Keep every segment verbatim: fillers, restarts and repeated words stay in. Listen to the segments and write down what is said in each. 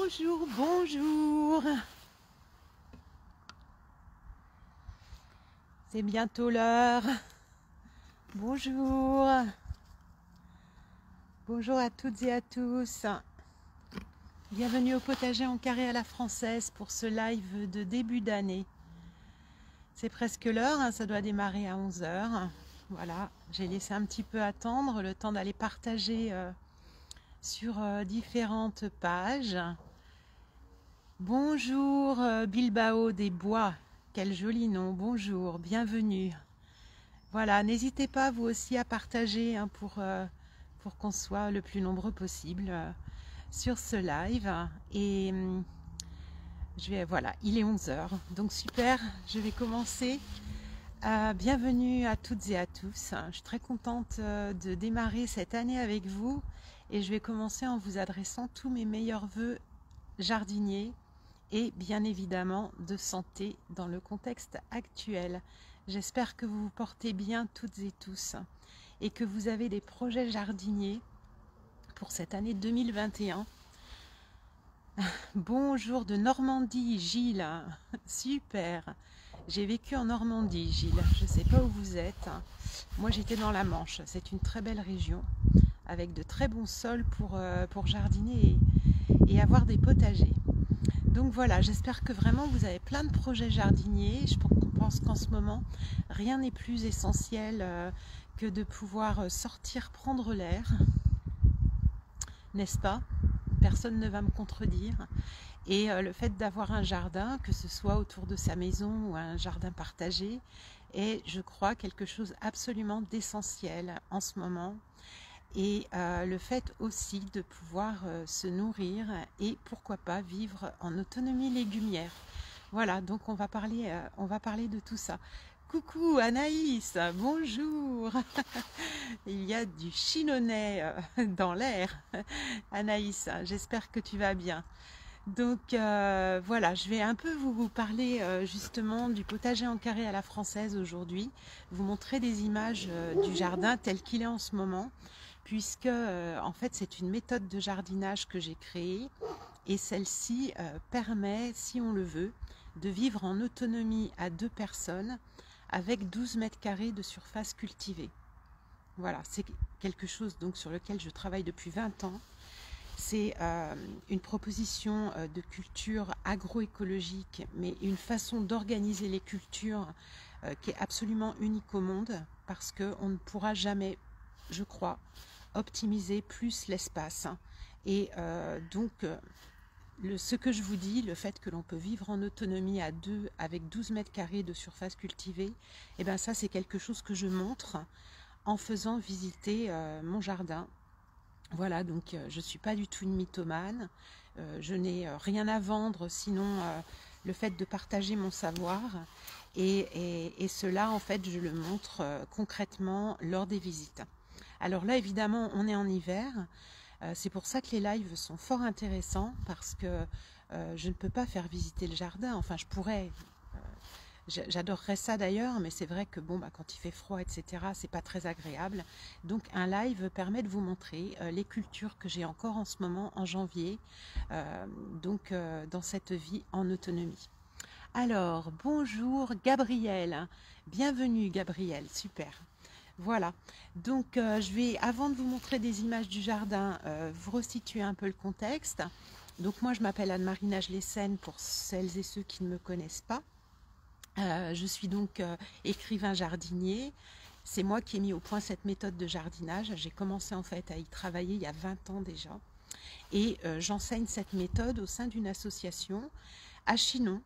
Bonjour, bonjour. C'est bientôt l'heure. Bonjour. Bonjour à toutes et à tous. Bienvenue au potager en carré à la française pour ce live de début d'année. C'est presque l'heure, hein, ça doit démarrer à onze heures. Voilà, j'ai laissé un petit peu attendre le temps d'aller partager euh, sur euh, différentes pages. Bonjour euh, Bilbao des Bois, quel joli nom, bonjour, bienvenue. Voilà, n'hésitez pas vous aussi à partager hein, pour, euh, pour qu'on soit le plus nombreux possible euh, sur ce live. Et hum, je vais, voilà, il est onze heures, donc super, je vais commencer. Euh, bienvenue à toutes et à tous, je suis très contente euh, de démarrer cette année avec vous et je vais commencer en vous adressant tous mes meilleurs vœux jardiniers et bien évidemment de santé dans le contexte actuel. J'espère que vous vous portez bien toutes et tous et que vous avez des projets jardiniers pour cette année deux mille vingt et un. Bonjour de Normandie, Gilles. Super. J'ai vécu en Normandie, Gilles. Je ne sais pas où vous êtes. Moi, j'étais dans la Manche. C'est une très belle région avec de très bons sols pour, euh, pour jardiner et, et avoir des potagers. Donc voilà, j'espère que vraiment vous avez plein de projets jardiniers. Je pense qu'en ce moment, rien n'est plus essentiel euh, que de pouvoir sortir prendre l'air, n'est-ce pas? Personne ne va me contredire. Et euh, le fait d'avoir un jardin, que ce soit autour de sa maison ou un jardin partagé, est, je crois, quelque chose absolument d'essentiel en ce moment. Et euh, le fait aussi de pouvoir euh, se nourrir et pourquoi pas vivre en autonomie légumière. Voilà, donc on va parler, euh, on va parler de tout ça. Coucou Anaïs, bonjour. Il y a du chinonnet euh, dans l'air. Anaïs, j'espère que tu vas bien. Donc euh, voilà, je vais un peu vous, vous parler euh, justement du potager en carré à la française aujourd'hui, vous montrer des images euh, du jardin tel qu'il est en ce moment, puisque euh, en fait c'est une méthode de jardinage que j'ai créée et celle-ci euh, permet, si on le veut, de vivre en autonomie à deux personnes avec douze mètres carrés de surface cultivée. Voilà, c'est quelque chose donc sur lequel je travaille depuis vingt ans. C'est euh, une proposition euh, de culture agroécologique, mais une façon d'organiser les cultures euh, qui est absolument unique au monde, parce qu'on ne pourra jamais, je crois, optimiser plus l'espace. Et euh, donc, euh, le, ce que je vous dis, le fait que l'on peut vivre en autonomie à deux avec douze mètres carrés de surface cultivée, et ben ça c'est quelque chose que je montre en faisant visiter euh, mon jardin. Voilà, donc euh, je ne suis pas du tout une mythomane, euh, je n'ai euh, rien à vendre sinon euh, le fait de partager mon savoir et, et, et cela en fait je le montre euh, concrètement lors des visites. Alors là évidemment on est en hiver, euh, c'est pour ça que les lives sont fort intéressants parce que euh, je ne peux pas faire visiter le jardin, enfin je pourrais... J'adorerais ça d'ailleurs, mais c'est vrai que bon, bah, quand il fait froid, et cetera, c'est pas très agréable. Donc un live permet de vous montrer euh, les cultures que j'ai encore en ce moment, en janvier, euh, donc euh, dans cette vie en autonomie. Alors, bonjour Gabriel, bienvenue Gabriel, super. Voilà, donc euh, je vais, avant de vous montrer des images du jardin, euh, vous resituer un peu le contexte. Donc moi je m'appelle Anne-Marie Nage-Lessène pour celles et ceux qui ne me connaissent pas. Euh, je suis donc euh, écrivain jardinier. C'est moi qui ai mis au point cette méthode de jardinage. J'ai commencé en fait à y travailler il y a vingt ans déjà. Et euh, j'enseigne cette méthode au sein d'une association à Chinon,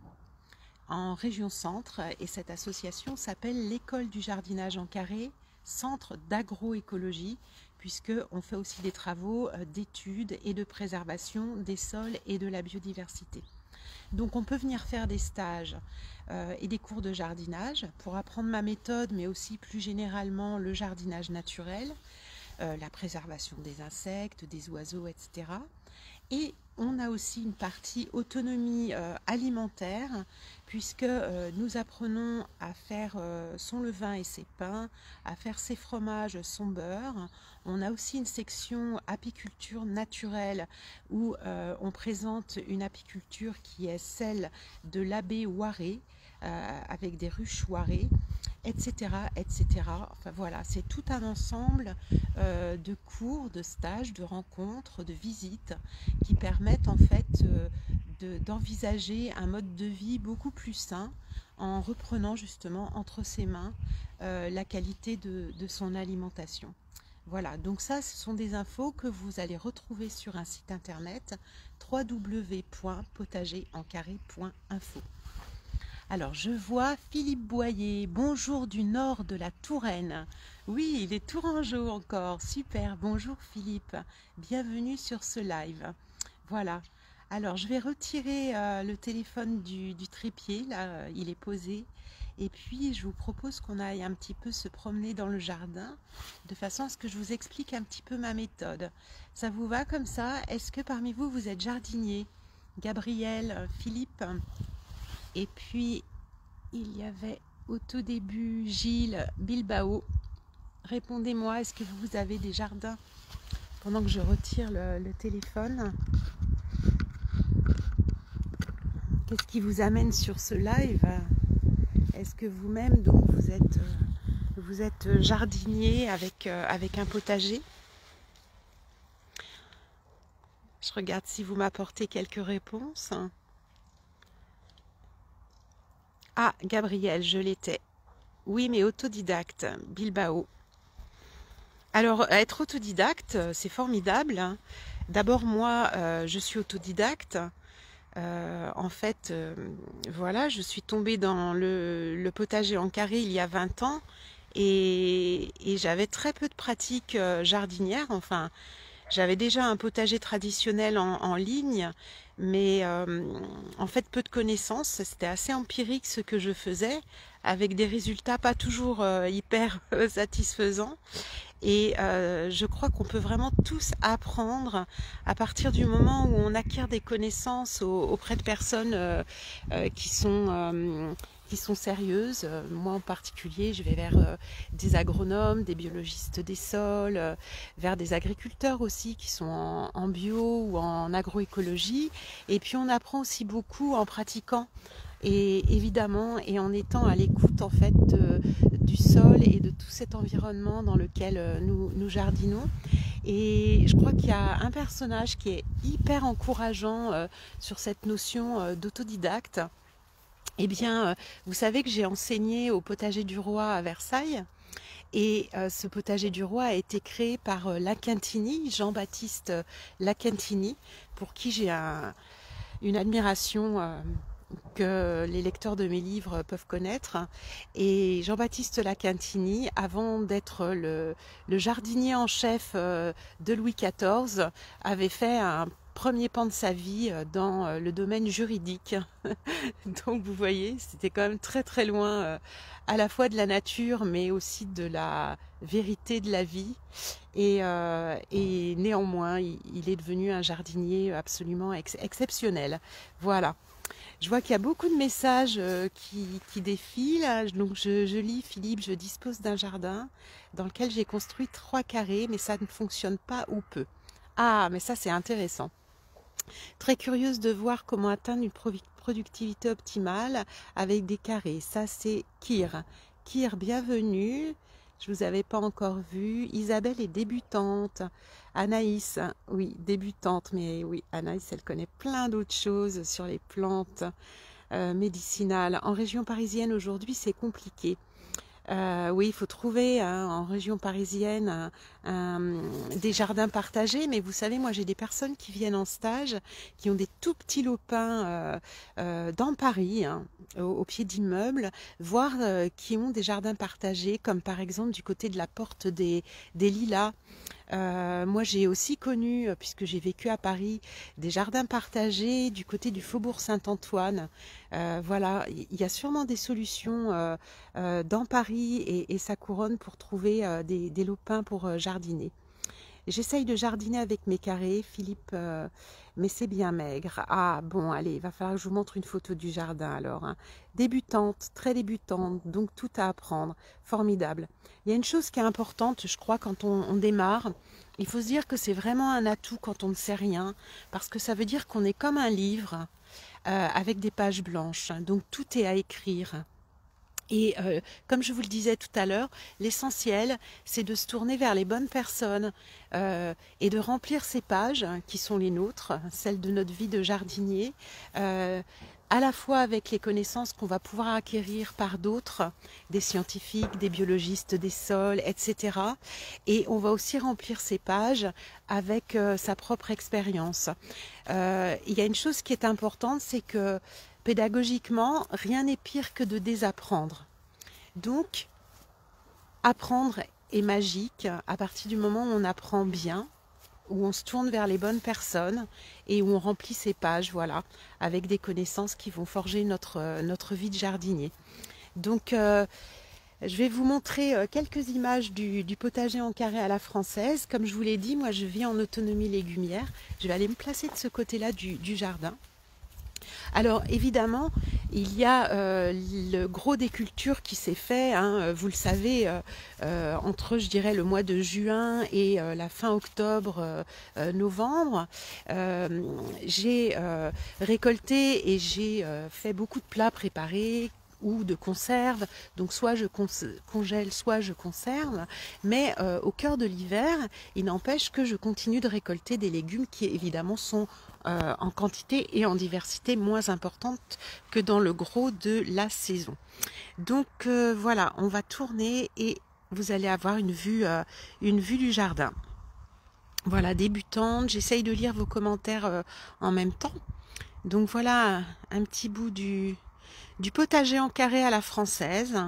en région centre. Et cette association s'appelle l'École du jardinage en carré, centre d'agroécologie, puisqu'on fait aussi des travaux euh, d'études et de préservation des sols et de la biodiversité. Donc on peut venir faire des stages euh, et des cours de jardinage pour apprendre ma méthode, mais aussi plus généralement le jardinage naturel, euh, la préservation des insectes, des oiseaux, et cetera. Et on a aussi une partie autonomie euh, alimentaire, puisque euh, nous apprenons à faire euh, son levain et ses pains, à faire ses fromages, son beurre. On a aussi une section apiculture naturelle où euh, on présente une apiculture qui est celle de l'abbé Ouaré, euh, avec des ruches Ouaré, et cetera, et cetera. Enfin voilà, c'est tout un ensemble euh, de cours, de stages, de rencontres, de visites qui permettent en fait euh, de, d'envisager un mode de vie beaucoup plus sain en reprenant justement entre ses mains euh, la qualité de, de son alimentation. Voilà, donc ça, ce sont des infos que vous allez retrouver sur un site internet w w w point potager en carré point info. Alors, je vois Philippe Boyer. Bonjour du nord de la Touraine. Oui, il est tourangeau encore. Super. Bonjour Philippe. Bienvenue sur ce live. Voilà. Alors, je vais retirer euh, le téléphone du, du trépied. Là, euh, il est posé. Et puis, je vous propose qu'on aille un petit peu se promener dans le jardin, de façon à ce que je vous explique un petit peu ma méthode. Ça vous va comme ça? Est-ce que parmi vous, vous êtes jardinier? Gabriel, Philippe? Et puis, il y avait au tout début Gilles Bilbao. Répondez-moi, est-ce que vous avez des jardins? Pendant que je retire le, le téléphone. Qu'est-ce qui vous amène sur ce live? Est-ce que vous-même, donc, vous êtes, vous êtes jardinier avec, avec un potager? Je regarde si vous m'apportez quelques réponses. Ah, Gabriel, je l'étais. Oui, mais autodidacte, Bilbao. Alors, être autodidacte, c'est formidable. D'abord, moi, euh, je suis autodidacte. Euh, en fait, euh, voilà, je suis tombée dans le, le potager en carré il y a vingt ans et, et j'avais très peu de pratiques euh, jardinières. Enfin, j'avais déjà un potager traditionnel en, en ligne, mais euh, en fait peu de connaissances. C'était assez empirique ce que je faisais, avec des résultats pas toujours euh, hyper satisfaisants. Et euh, je crois qu'on peut vraiment tous apprendre à partir du moment où on acquiert des connaissances au, auprès de personnes euh, euh, qui sont... Euh, qui sont sérieuses. Moi en particulier, je vais vers euh, des agronomes, des biologistes des sols, euh, vers des agriculteurs aussi qui sont en, en bio ou en agroécologie. Et puis on apprend aussi beaucoup en pratiquant. Et évidemment, et en étant à l'écoute en fait de, du sol et de tout cet environnement dans lequel nous, nous jardinons. Et je crois qu'il y a un personnage qui est hyper encourageant euh, sur cette notion euh, d'autodidacte. Eh bien, euh, vous savez que j'ai enseigné au potager du roi à Versailles. Et euh, ce potager du roi a été créé par euh, Lacantini, Jean-Baptiste Lacantini, pour qui j'ai un, une admiration euh, que les lecteurs de mes livres peuvent connaître. Et Jean-Baptiste Lacantini, avant d'être le, le jardinier en chef euh, de Louis quatorze, avait fait un premier pan de sa vie dans le domaine juridique. Donc vous voyez, c'était quand même très très loin euh, à la fois de la nature mais aussi de la vérité de la vie. Et, euh, et néanmoins, il, il est devenu un jardinier absolument ex exceptionnel. Voilà. Je vois qu'il y a beaucoup de messages euh, qui, qui défilent. Donc je, je lis, Philippe, je dispose d'un jardin dans lequel j'ai construit trois carrés, mais ça ne fonctionne pas ou peu. Ah, mais ça c'est intéressant. Très curieuse de voir comment atteindre une productivité optimale avec des carrés. Ça, c'est Kir. Kir, bienvenue. Je ne vous avais pas encore vu. Isabelle est débutante. Anaïs, oui, débutante. Mais oui, Anaïs, elle connaît plein d'autres choses sur les plantes euh, médicinales. En région parisienne, aujourd'hui, c'est compliqué. Euh, oui, il faut trouver hein, en région parisienne un, un, des jardins partagés. Mais vous savez, moi j'ai des personnes qui viennent en stage, qui ont des tout petits lopins euh, euh, dans Paris, hein, au, au pied d'immeubles, voire euh, qui ont des jardins partagés, comme par exemple du côté de la porte des, des Lilas. Euh, moi j'ai aussi connu, puisque j'ai vécu à Paris, des jardins partagés du côté du faubourg Saint-Antoine. Euh, voilà, il y a sûrement des solutions euh, euh, dans Paris et, et sa couronne pour trouver euh, des, des lopins pour euh, jardiner. J'essaye de jardiner avec mes carrés, Philippe, euh, mais c'est bien maigre. Ah bon, allez, il va falloir que je vous montre une photo du jardin alors. Hein. Débutante, très débutante, donc tout à apprendre. Formidable. Il y a une chose qui est importante, je crois, quand on, on démarre. Il faut se dire que c'est vraiment un atout quand on ne sait rien, parce que ça veut dire qu'on est comme un livre euh, avec des pages blanches. Donc tout est à écrire. Et euh, comme je vous le disais tout à l'heure, l'essentiel, c'est de se tourner vers les bonnes personnes euh, et de remplir ces pages hein, qui sont les nôtres, celles de notre vie de jardinier, euh, à la fois avec les connaissances qu'on va pouvoir acquérir par d'autres, des scientifiques, des biologistes des sols, et cetera. Et on va aussi remplir ces pages avec euh, sa propre expérience. Euh, il y a une chose qui est importante, c'est que pédagogiquement, rien n'est pire que de désapprendre. Donc, apprendre est magique à partir du moment où on apprend bien, où on se tourne vers les bonnes personnes et où on remplit ses pages, voilà, avec des connaissances qui vont forger notre, notre vie de jardinier. Donc, euh, je vais vous montrer quelques images du, du potager en carré à la française. Comme je vous l'ai dit, moi je vis en autonomie légumière. Je vais aller me placer de ce côté-là du, du jardin. Alors évidemment, il y a euh, le gros des cultures qui s'est fait, hein, vous le savez, euh, euh, entre je dirais le mois de juin et euh, la fin octobre, euh, euh, novembre. Euh, j'ai euh, récolté et j'ai euh, fait beaucoup de plats préparés ou de conserve, donc soit je congèle, soit je conserve, mais euh, au cœur de l'hiver, il n'empêche que je continue de récolter des légumes qui évidemment sont euh, en quantité et en diversité moins importante que dans le gros de la saison. Donc euh, voilà, on va tourner et vous allez avoir une vue, euh, une vue du jardin. Voilà, débutante, j'essaye de lire vos commentaires euh, en même temps. Donc voilà un petit bout du du potager en carré à la française.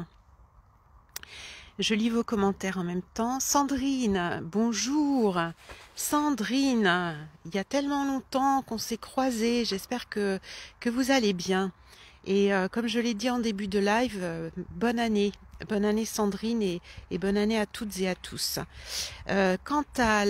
Je lis vos commentaires en même temps. Sandrine, bonjour. Sandrine, il y a tellement longtemps qu'on s'est croisés. J'espère que, que vous allez bien. Et euh, comme je l'ai dit en début de live, euh, bonne année. Bonne année Sandrine et, et bonne année à toutes et à tous. Euh, quant à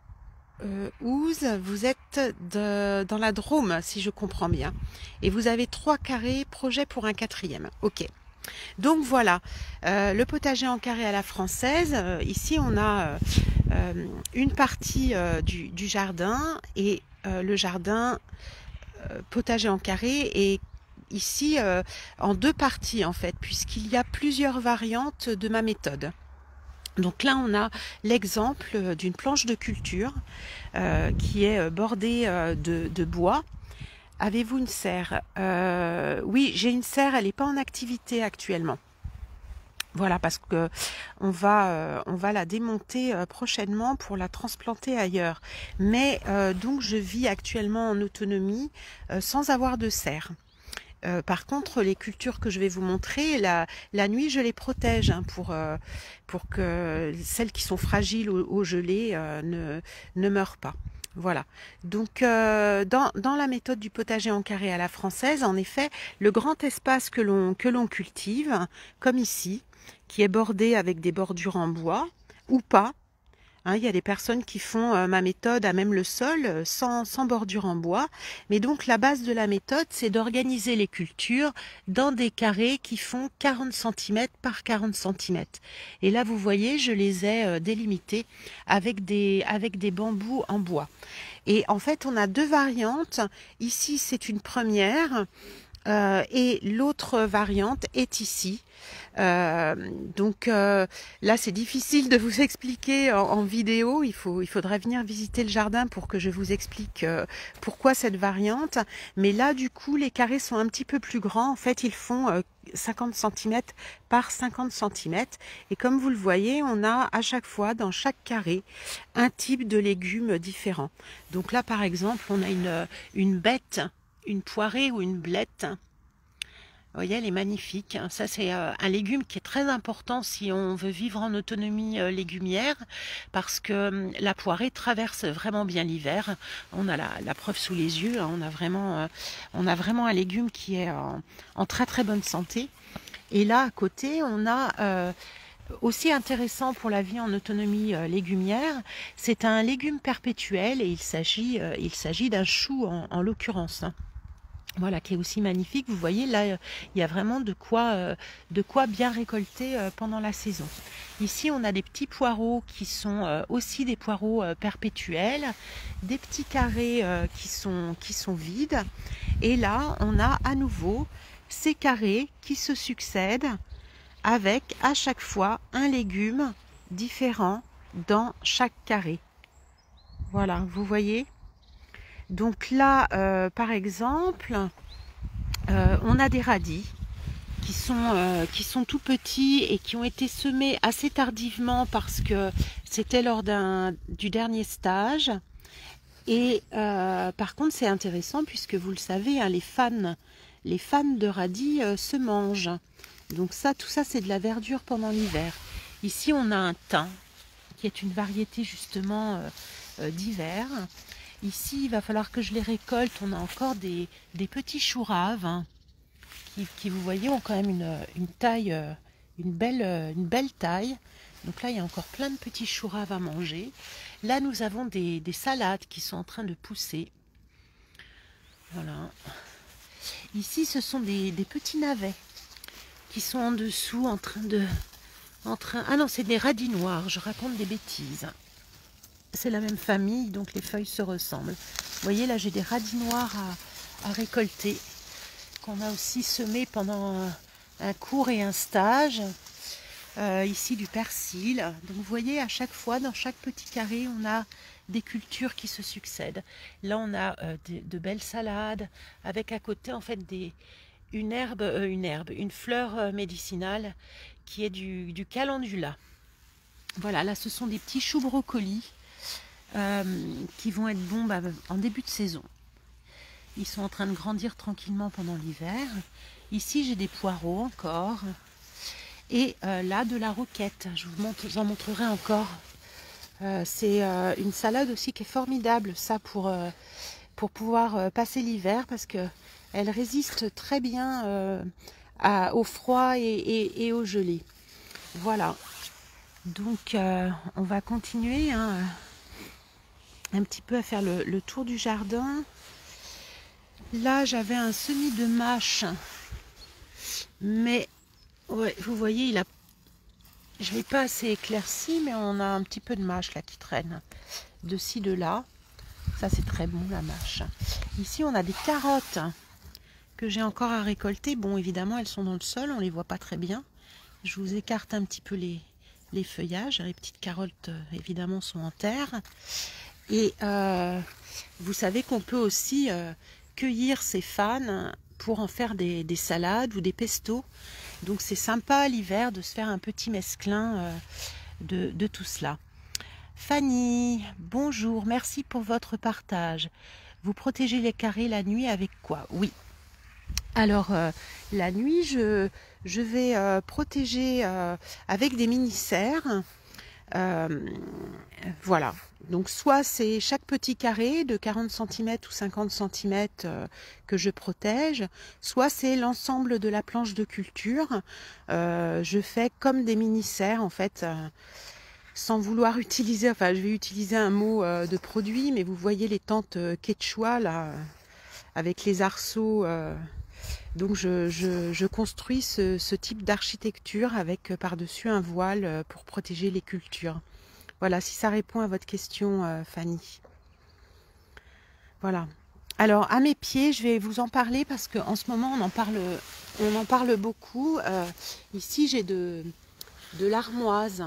Euh, Ouz, vous êtes de, dans la Drôme, si je comprends bien. Et vous avez trois carrés, projet pour un quatrième. Ok. Donc voilà, euh, le potager en carré à la française. Euh, ici, on a euh, une partie euh, du, du jardin et euh, le jardin euh, potager en carré est ici euh, en deux parties en fait, puisqu'il y a plusieurs variantes de ma méthode. Donc là, on a l'exemple d'une planche de culture euh, qui est bordée euh, de, de bois. Avez-vous une serre? euh, Oui, j'ai une serre, elle n'est pas en activité actuellement. Voilà, parce que on va, euh, on va la démonter euh, prochainement pour la transplanter ailleurs. Mais euh, donc, je vis actuellement en autonomie euh, sans avoir de serre. Euh, par contre, les cultures que je vais vous montrer, la, la nuit, je les protège hein, pour, euh, pour que celles qui sont fragiles au, au gelé euh, ne, ne meurent pas. Voilà. Donc, euh, dans, dans la méthode du potager en carré à la française, en effet, le grand espace que l'on que l'on cultive, comme ici, qui est bordé avec des bordures en bois, ou pas, Hein, il y a des personnes qui font euh, ma méthode à même le sol, euh, sans, sans bordure en bois. Mais donc la base de la méthode, c'est d'organiser les cultures dans des carrés qui font quarante centimètres par quarante centimètres. Et là, vous voyez, je les ai euh, délimités avec des, avec des bambous en bois. Et en fait, on a deux variantes. Ici, c'est une première. Euh, et l'autre variante est ici. Euh, donc euh, là c'est difficile de vous expliquer en, en vidéo, il, faut, il faudrait venir visiter le jardin pour que je vous explique euh, pourquoi cette variante. Mais là du coup les carrés sont un petit peu plus grands, en fait ils font euh, cinquante centimètres par cinquante centimètres. Et comme vous le voyez, on a à chaque fois dans chaque carré un type de légumes différent. Donc là par exemple on a une, une bête, une poirée ou une blette. Vous voyez, elle est magnifique. Ça, c'est euh, un légume qui est très important si on veut vivre en autonomie euh, légumière, parce que euh, la poirée traverse vraiment bien l'hiver. On a la, la preuve sous les yeux. Hein. On a vraiment, euh, on a vraiment un légume qui est en, en très très bonne santé. Et là, à côté, on a euh, aussi intéressant pour la vie en autonomie euh, légumière. C'est un légume perpétuel et il s'agit euh, il s'agit d'un chou en, en l'occurrence. Voilà, qui est aussi magnifique. Vous voyez, là, il y a vraiment de quoi, euh, de quoi bien récolter euh, pendant la saison. Ici, on a des petits poireaux qui sont euh, aussi des poireaux euh, perpétuels, des petits carrés euh, qui sont, qui sont vides. Et là, on a à nouveau ces carrés qui se succèdent avec à chaque fois un légume différent dans chaque carré. Voilà, vous voyez ? Donc là, euh, par exemple, euh, on a des radis qui sont, euh, qui sont tout petits et qui ont été semés assez tardivement parce que c'était lors d'un du dernier stage. Et euh, par contre, c'est intéressant puisque vous le savez, hein, les fans, les fans de radis euh, se mangent. Donc ça, tout ça, c'est de la verdure pendant l'hiver. Ici, on a un thym qui est une variété justement euh, euh, d'hiver. Ici, il va falloir que je les récolte. On a encore des, des petits choux raves hein, qui, qui, vous voyez, ont quand même une, une taille, une belle, une belle taille. Donc là, il y a encore plein de petits choux raves à manger. Là, nous avons des, des salades qui sont en train de pousser. Voilà. Ici, ce sont des, des petits navets qui sont en dessous en train de... En train... Ah non, c'est des radis noirs. Je raconte des bêtises. C'est la même famille, donc les feuilles se ressemblent. Vous voyez, là, j'ai des radis noirs à, à récolter, qu'on a aussi semés pendant un, un cours et un stage. Euh, ici, du persil. Donc, vous voyez, à chaque fois, dans chaque petit carré, on a des cultures qui se succèdent. Là, on a euh, de, de belles salades, avec à côté, en fait, des, une herbe, euh, une herbe, une fleur euh, médicinale, qui est du, du calendula. Voilà, là, ce sont des petits choux brocolis. Euh, qui vont être bons bah, en début de saison. Ils sont en train de grandir tranquillement pendant l'hiver. Ici, j'ai des poireaux encore. Et euh, là, de la roquette. Je vous, montre, vous en montrerai encore. Euh, C'est euh, une salade aussi qui est formidable, ça, pour, euh, pour pouvoir euh, passer l'hiver, parce qu'elle résiste très bien euh, à, au froid et, et, et au gelé. Voilà. Donc, euh, on va continuer, hein, un petit peu à faire le, le tour du jardin. Là, j'avais un semis de mâche, mais ouais, vous voyez, il a, je l'ai pas assez éclairci, mais on a un petit peu de mâche là qui traîne de ci de là. Ça, c'est très bon, la mâche. Ici, on a des carottes que j'ai encore à récolter. Bon, évidemment, elles sont dans le sol, on les voit pas très bien. Je vous écarte un petit peu les, les feuillages. Les petites carottes, évidemment, sont en terre. Et euh, vous savez qu'on peut aussi euh, cueillir ces fans pour en faire des, des salades ou des pestos. Donc c'est sympa l'hiver de se faire un petit mesclin euh, de, de tout cela. Fanny, bonjour, merci pour votre partage. Vous protégez les carrés la nuit avec quoi? Oui. Alors euh, la nuit, je, je vais euh, protéger euh, avec des mini-serres. Euh, voilà, donc soit c'est chaque petit carré de quarante centimètres ou cinquante centimètres euh, que je protège, soit c'est l'ensemble de la planche de culture. Euh, je fais comme des mini-serres en fait, euh, sans vouloir utiliser, enfin je vais utiliser un mot euh, de produit, mais vous voyez les tentes euh, quechua là, avec les arceaux. Euh, Donc je, je, je construis ce, ce type d'architecture avec par-dessus un voile pour protéger les cultures. Voilà, si ça répond à votre question, euh, Fanny. Voilà. Alors, à mes pieds, je vais vous en parler parce qu'en ce moment, on en parle, on en parle beaucoup. Euh, ici, j'ai de, de l'armoise.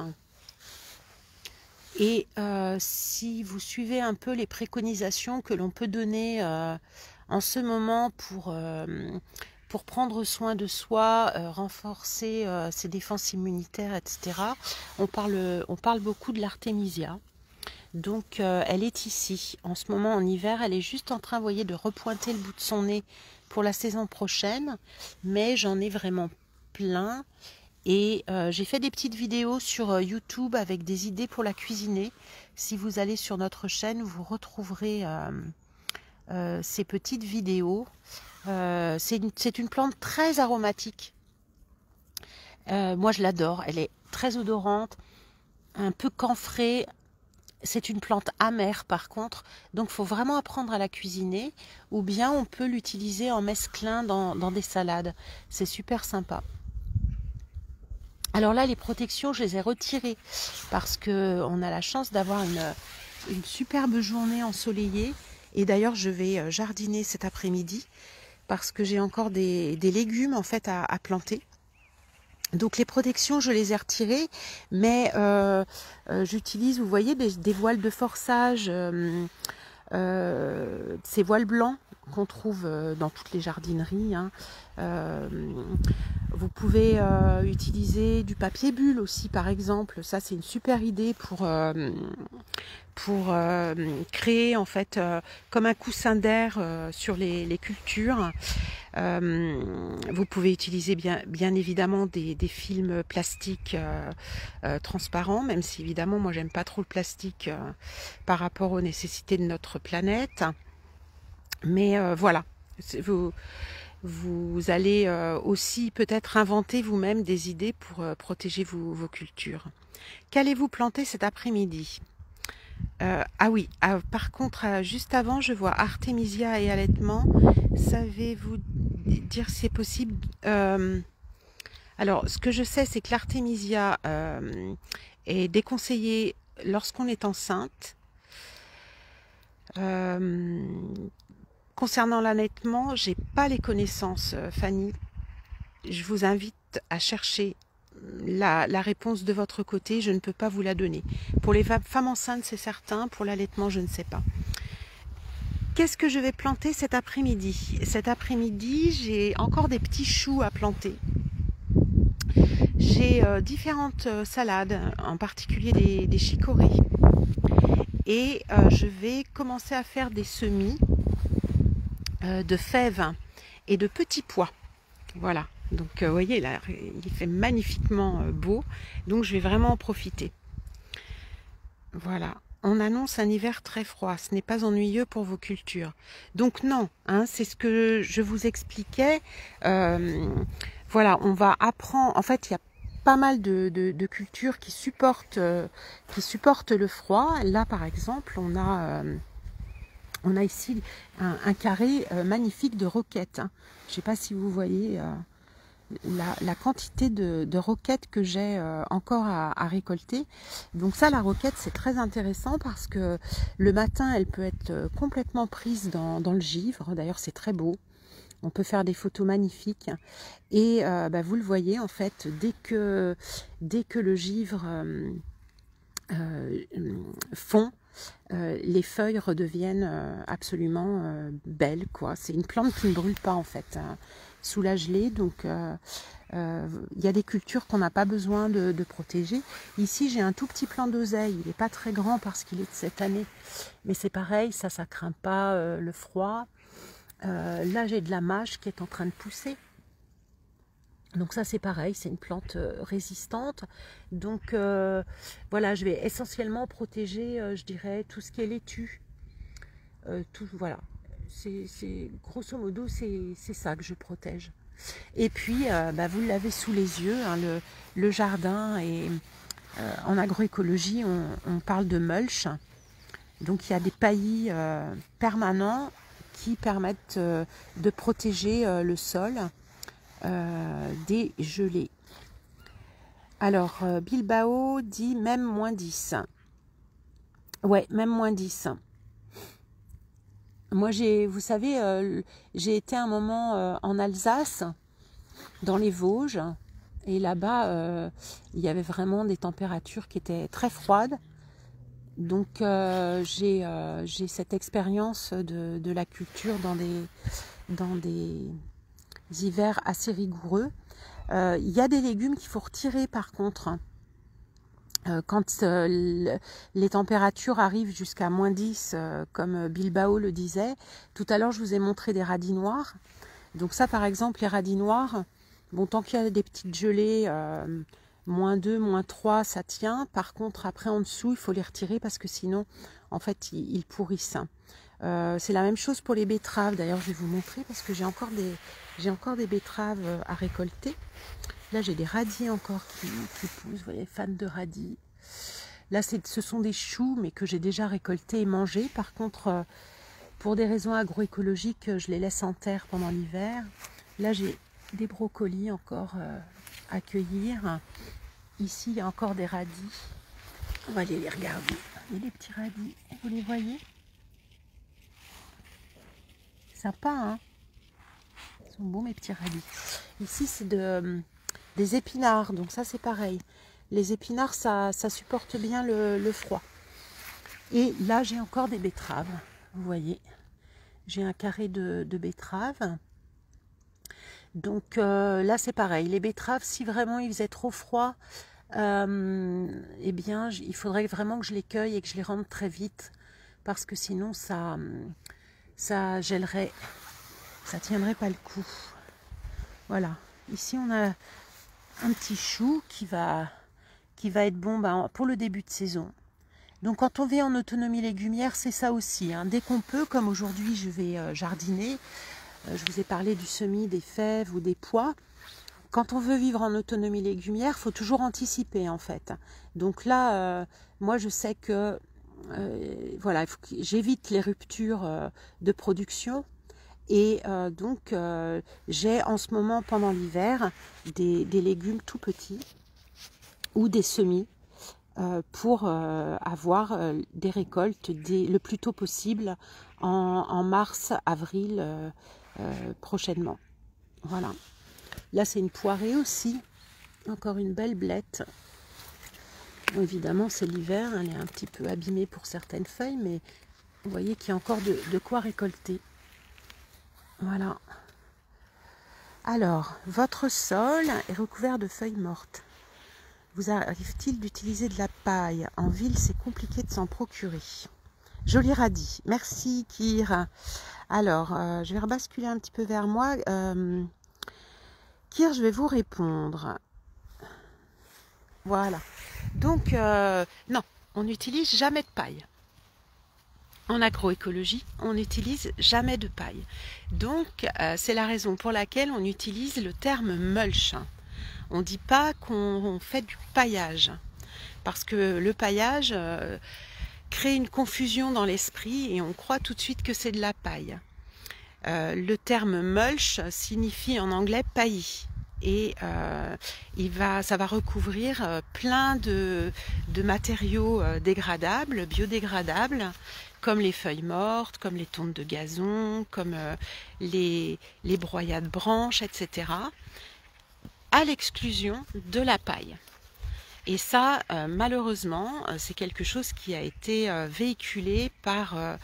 Et euh, si vous suivez un peu les préconisations que l'on peut donner euh, en ce moment pour... Euh, pour prendre soin de soi, euh, renforcer euh, ses défenses immunitaires, et cetera. On parle, on parle beaucoup de l'artémisia. Donc, euh, elle est ici. En ce moment, en hiver, elle est juste en train, vous voyez, de repointer le bout de son nez pour la saison prochaine. Mais j'en ai vraiment plein. Et euh, j'ai fait des petites vidéos sur euh, YouTube avec des idées pour la cuisiner. Si vous allez sur notre chaîne, vous retrouverez euh, euh, ces petites vidéos. Euh, c'est une, une plante très aromatique. Euh, moi, je l'adore. Elle est très odorante, un peu camphrée. C'est une plante amère par contre, donc il faut vraiment apprendre à la cuisiner, ou bien on peut l'utiliser en mesclin dans, dans des salades. C'est super sympa. Alors là, les protections, je les ai retirées parce qu'on a la chance d'avoir une, une superbe journée ensoleillée. Et d'ailleurs, je vais jardiner cet après-midi parce que j'ai encore des, des légumes en fait à, à planter. Donc les protections, je les ai retirées, mais euh, euh, j'utilise, vous voyez, des, des voiles de forçage, euh, euh, ces voiles blancs qu'on trouve dans toutes les jardineries. Hein. Euh, vous pouvez euh, utiliser du papier bulle aussi, par exemple. Ça, c'est une super idée pour, euh, pour euh, créer en fait euh, comme un coussin d'air euh, sur les, les cultures. Euh, vous pouvez utiliser bien, bien évidemment des, des films plastiques euh, euh, transparents, même si évidemment moi j'aime pas trop le plastique euh, par rapport aux nécessités de notre planète. Mais euh, voilà, vous, vous allez euh, aussi peut-être inventer vous-même des idées pour euh, protéger vos, vos cultures. Qu'allez-vous planter cet après-midi? Euh, ah oui, ah, par contre, euh, juste avant, je vois Artémisia et allaitement. Savez-vous dire si c'est possible? euh, Alors, ce que je sais, c'est que l'Artémisia euh, est déconseillée lorsqu'on est enceinte. Euh, concernant l'allaitement, j'ai pas les connaissances, euh, Fanny. Je vous invite à chercher La, la réponse de votre côté, je ne peux pas vous la donner. Pour les femmes enceintes, c'est certain. Pour l'allaitement, je ne sais pas. Qu'est-ce que je vais planter cet après-midi? Cet après-midi, j'ai encore des petits choux à planter. J'ai euh, différentes euh, salades, en particulier des, des chicorées. Et euh, je vais commencer à faire des semis euh, de fèves et de petits pois. Voilà. Donc, vous euh, voyez, là, il fait magnifiquement euh, beau. Donc, je vais vraiment en profiter. Voilà. On annonce un hiver très froid. Ce n'est pas ennuyeux pour vos cultures. Donc, non. Hein, c'est ce que je vous expliquais. Euh, voilà, on va apprendre. En fait, il y a pas mal de, de, de cultures qui supportent, euh, qui supportent le froid. Là, par exemple, on a... Euh, on a ici un, un carré euh, magnifique de roquettes. Hein. Je ne sais pas si vous voyez... Euh, La, la quantité de, de roquettes que j'ai euh, encore à, à récolter. Donc ça, la roquette, c'est très intéressant parce que le matin, elle peut être complètement prise dans, dans le givre. D'ailleurs, c'est très beau. On peut faire des photos magnifiques. Et euh, bah, vous le voyez, en fait, dès que, dès que le givre euh, euh, fond, Euh, les feuilles redeviennent euh, absolument euh, belles, quoi. C'est une plante qui ne brûle pas en fait hein, sous la gelée, donc euh, euh, y a des cultures qu'on n'a pas besoin de, de protéger. Ici j'ai un tout petit plant d'oseille, il n'est pas très grand parce qu'il est de cette année, mais c'est pareil, ça ça craint pas euh, le froid. Euh, là j'ai de la mâche qui est en train de pousser. Donc ça c'est pareil, c'est une plante euh, résistante. Donc euh, voilà, je vais essentiellement protéger, euh, je dirais, tout ce qui est laitue. Euh, tout, voilà, c'est grosso modo c'est ça que je protège. Et puis euh, bah, vous l'avez sous les yeux, hein, le, le jardin. Et euh, en agroécologie on, on parle de mulch. Donc il y a des paillis euh, permanents qui permettent euh, de protéger euh, le sol. Euh, des gelées. Alors, euh, Bilbao dit même moins dix. Ouais, même moins dix. Moi, j'ai, vous savez, euh, j'ai été un moment euh, en Alsace, dans les Vosges, et là-bas, euh, il y avait vraiment des températures qui étaient très froides. Donc, euh, j'ai euh, j'ai cette expérience de, de la culture dans des, dans des hivers assez rigoureux. Euh, il y a des légumes qu'il faut retirer par contre. Euh, quand euh, le, les températures arrivent jusqu'à moins dix, euh, comme Bilbao le disait, tout à l'heure je vous ai montré des radis noirs. Donc ça par exemple, les radis noirs, bon tant qu'il y a des petites gelées, euh, moins deux, moins trois, ça tient. Par contre après en dessous, il faut les retirer parce que sinon, en fait, ils, ils pourrissent. Euh, c'est la même chose pour les betteraves. D'ailleurs, je vais vous montrer parce que j'ai encore des, j'ai encore des betteraves à récolter. Là, j'ai des radis encore qui, qui poussent. Vous voyez, fan de radis. Là, ce sont des choux, mais que j'ai déjà récoltés et mangés. Par contre, euh, pour des raisons agroécologiques, je les laisse en terre pendant l'hiver. Là, j'ai des brocolis encore euh, à cueillir. Ici, il y a encore des radis. On va aller les regarder. Il y a des petits radis. Vous les voyez? Sympa, hein? Ils sont beaux, mes petits radis. Ici, c'est de, des épinards. Donc ça, c'est pareil. Les épinards, ça, ça supporte bien le, le froid. Et là, j'ai encore des betteraves. Vous voyez, j'ai un carré de, de betteraves. Donc euh, là, c'est pareil. Les betteraves, si vraiment il faisait trop froid, euh, eh bien, il faudrait vraiment que je les cueille et que je les rende très vite. Parce que sinon, ça, ça gèlerait. Ça tiendrait pas le coup. Voilà. Ici, on a un petit chou qui va, qui va être bon ben, pour le début de saison. Donc quand on vit en autonomie légumière, c'est ça aussi. Hein. Dès qu'on peut, comme aujourd'hui je vais euh, jardiner, euh, je vous ai parlé du semis, des fèves ou des pois. Quand on veut vivre en autonomie légumière, il faut toujours anticiper en fait. Donc là, euh, moi je sais que euh, voilà, j'évite les ruptures euh, de production. Et euh, donc euh, j'ai en ce moment pendant l'hiver des, des légumes tout petits ou des semis. Euh, pour euh, avoir euh, des récoltes des, le plus tôt possible en, en mars, avril euh, euh, prochainement. Voilà. Là, c'est une poirée aussi. Encore une belle blette. Bon, évidemment, c'est l'hiver. Elle est un petit peu abîmée pour certaines feuilles, mais vous voyez qu'il y a encore de, de quoi récolter. Voilà. Alors, votre sol est recouvert de feuilles mortes. Vous arrive-t-il d'utiliser de la paille? En ville, c'est compliqué de s'en procurer. Joli radis. Merci, Kir. Alors, euh, je vais rebasculer un petit peu vers moi. Euh, Kir, je vais vous répondre. Voilà. Donc, euh, non, on n'utilise jamais de paille. En agroécologie, on n'utilise jamais de paille. Donc, euh, c'est la raison pour laquelle on utilise le terme mulch. On ne dit pas qu'on fait du paillage, parce que le paillage euh, crée une confusion dans l'esprit et on croit tout de suite que c'est de la paille. Euh, le terme mulch signifie en anglais paillis et euh, il va, ça va recouvrir euh, plein de, de matériaux euh, dégradables, biodégradables, comme les feuilles mortes, comme les tontes de gazon, comme euh, les, les broyats de branches, et cetera, à l'exclusion de la paille. Et ça, euh, malheureusement, euh, c'est quelque chose qui a été euh, véhiculé par euh,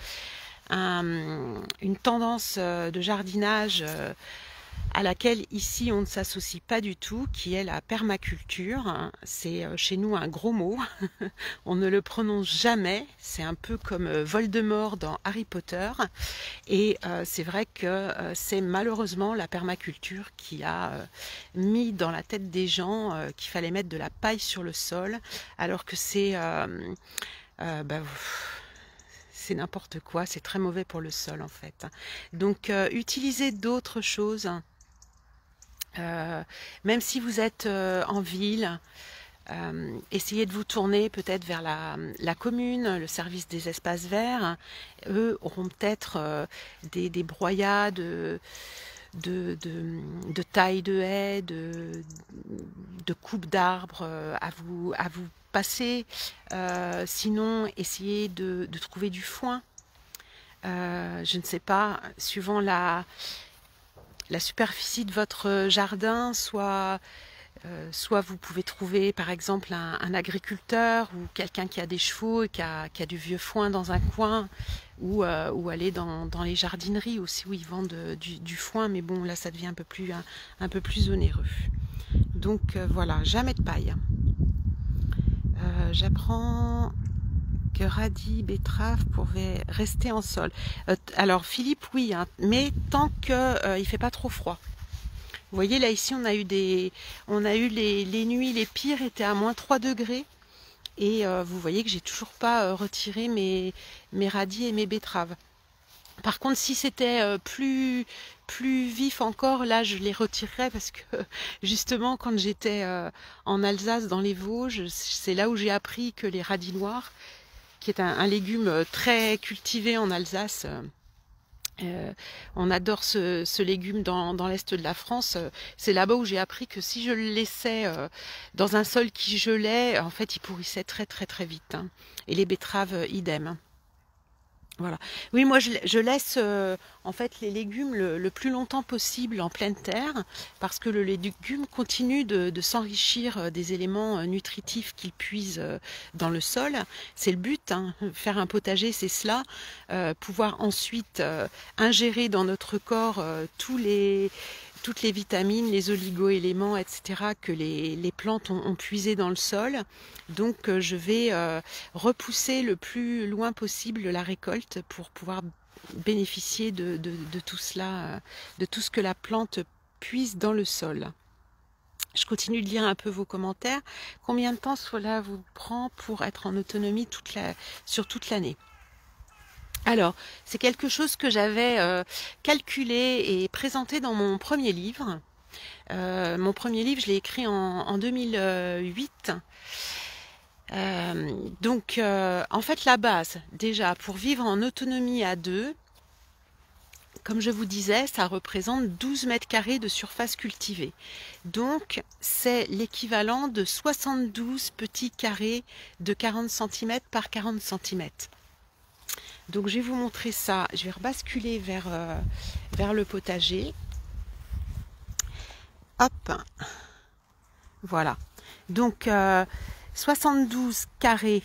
un, une tendance euh, de jardinage euh, à laquelle ici on ne s'associe pas du tout, qui est la permaculture. C'est euh, chez nous un gros mot, on ne le prononce jamais, c'est un peu comme euh, Voldemort dans Harry Potter, et euh, c'est vrai que euh, c'est malheureusement la permaculture qui a euh, mis dans la tête des gens euh, qu'il fallait mettre de la paille sur le sol, alors que c'est euh, euh, bah, c'est n'importe quoi, c'est très mauvais pour le sol en fait. Donc euh, utilisez d'autres choses. Euh, même si vous êtes euh, en ville, euh, essayez de vous tourner peut-être vers la, la commune, le service des espaces verts. Eux auront peut-être euh, des, des broyats de, de, de, de taille de haies, de, de coupe d'arbres euh, à vous, à vous passer. Euh, sinon, essayez de, de trouver du foin. Euh, je ne sais pas, suivant la... la superficie de votre jardin, soit, euh, soit vous pouvez trouver par exemple un, un agriculteur ou quelqu'un qui a des chevaux et qui a, qui a du vieux foin dans un coin, ou, euh, ou aller dans, dans les jardineries aussi où ils vendent du, du foin, mais bon là ça devient un peu plus, un, un peu plus onéreux. Donc euh, voilà, jamais de paille. Euh, J'apprends que radis, betterave pourraient rester en sol. Euh, alors Philippe, oui, hein, mais tant que euh, il fait pas trop froid. Vous voyez là ici on a eu des, on a eu les, les nuits les pires étaient à moins trois degrés et euh, vous voyez que j'ai toujours pas euh, retiré mes, mes radis et mes betteraves. Par contre, si c'était euh, plus, plus vif encore, là, je les retirerais parce que justement, quand j'étais euh, en Alsace, dans les Vosges, c'est là où j'ai appris que les radis noirs, qui est un, un légume très cultivé en Alsace, euh, euh, on adore ce, ce légume dans, dans l'est de la France. euh, C'est là-bas où j'ai appris que si je le laissais euh, dans un sol qui gelait, en fait, il pourrissait très très très vite, hein. Et les betteraves, euh, idem. Voilà. Oui, moi je, je laisse euh, en fait les légumes le, le plus longtemps possible en pleine terre parce que le légume continue de, de s'enrichir euh, des éléments euh, nutritifs qu'il puise euh, dans le sol. C'est le but, hein. Faire un potager, c'est cela. Euh, pouvoir ensuite euh, ingérer dans notre corps euh, tous les toutes les vitamines, les oligo-éléments, et cetera que les, les plantes ont, ont puisé dans le sol. Donc euh, je vais euh, repousser le plus loin possible la récolte pour pouvoir bénéficier de, de, de tout cela, euh, de tout ce que la plante puise dans le sol. Je continue de lire un peu vos commentaires. Combien de temps cela vous prend pour être en autonomie toute la, sur toute l'année ? Alors, c'est quelque chose que j'avais euh, calculé et présenté dans mon premier livre. Euh, mon premier livre, je l'ai écrit en, en deux mille huit. Euh, donc, euh, en fait, la base, déjà, pour vivre en autonomie à deux, comme je vous disais, ça représente douze mètres carrés de surface cultivée. Donc, c'est l'équivalent de soixante-douze petits carrés de quarante centimètres par quarante centimètres. Donc je vais vous montrer ça, je vais rebasculer vers, euh, vers le potager. Hop, voilà. Donc euh, soixante-douze carrés,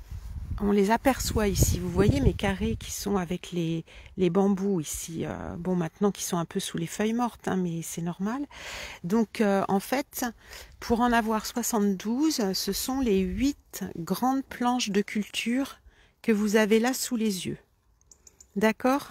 on les aperçoit ici. Vous voyez mes carrés qui sont avec les, les bambous ici. Euh, bon, maintenant qui sont un peu sous les feuilles mortes, hein, mais c'est normal. Donc euh, en fait, pour en avoir soixante-douze, ce sont les huit grandes planches de culture que vous avez là sous les yeux. D'accord?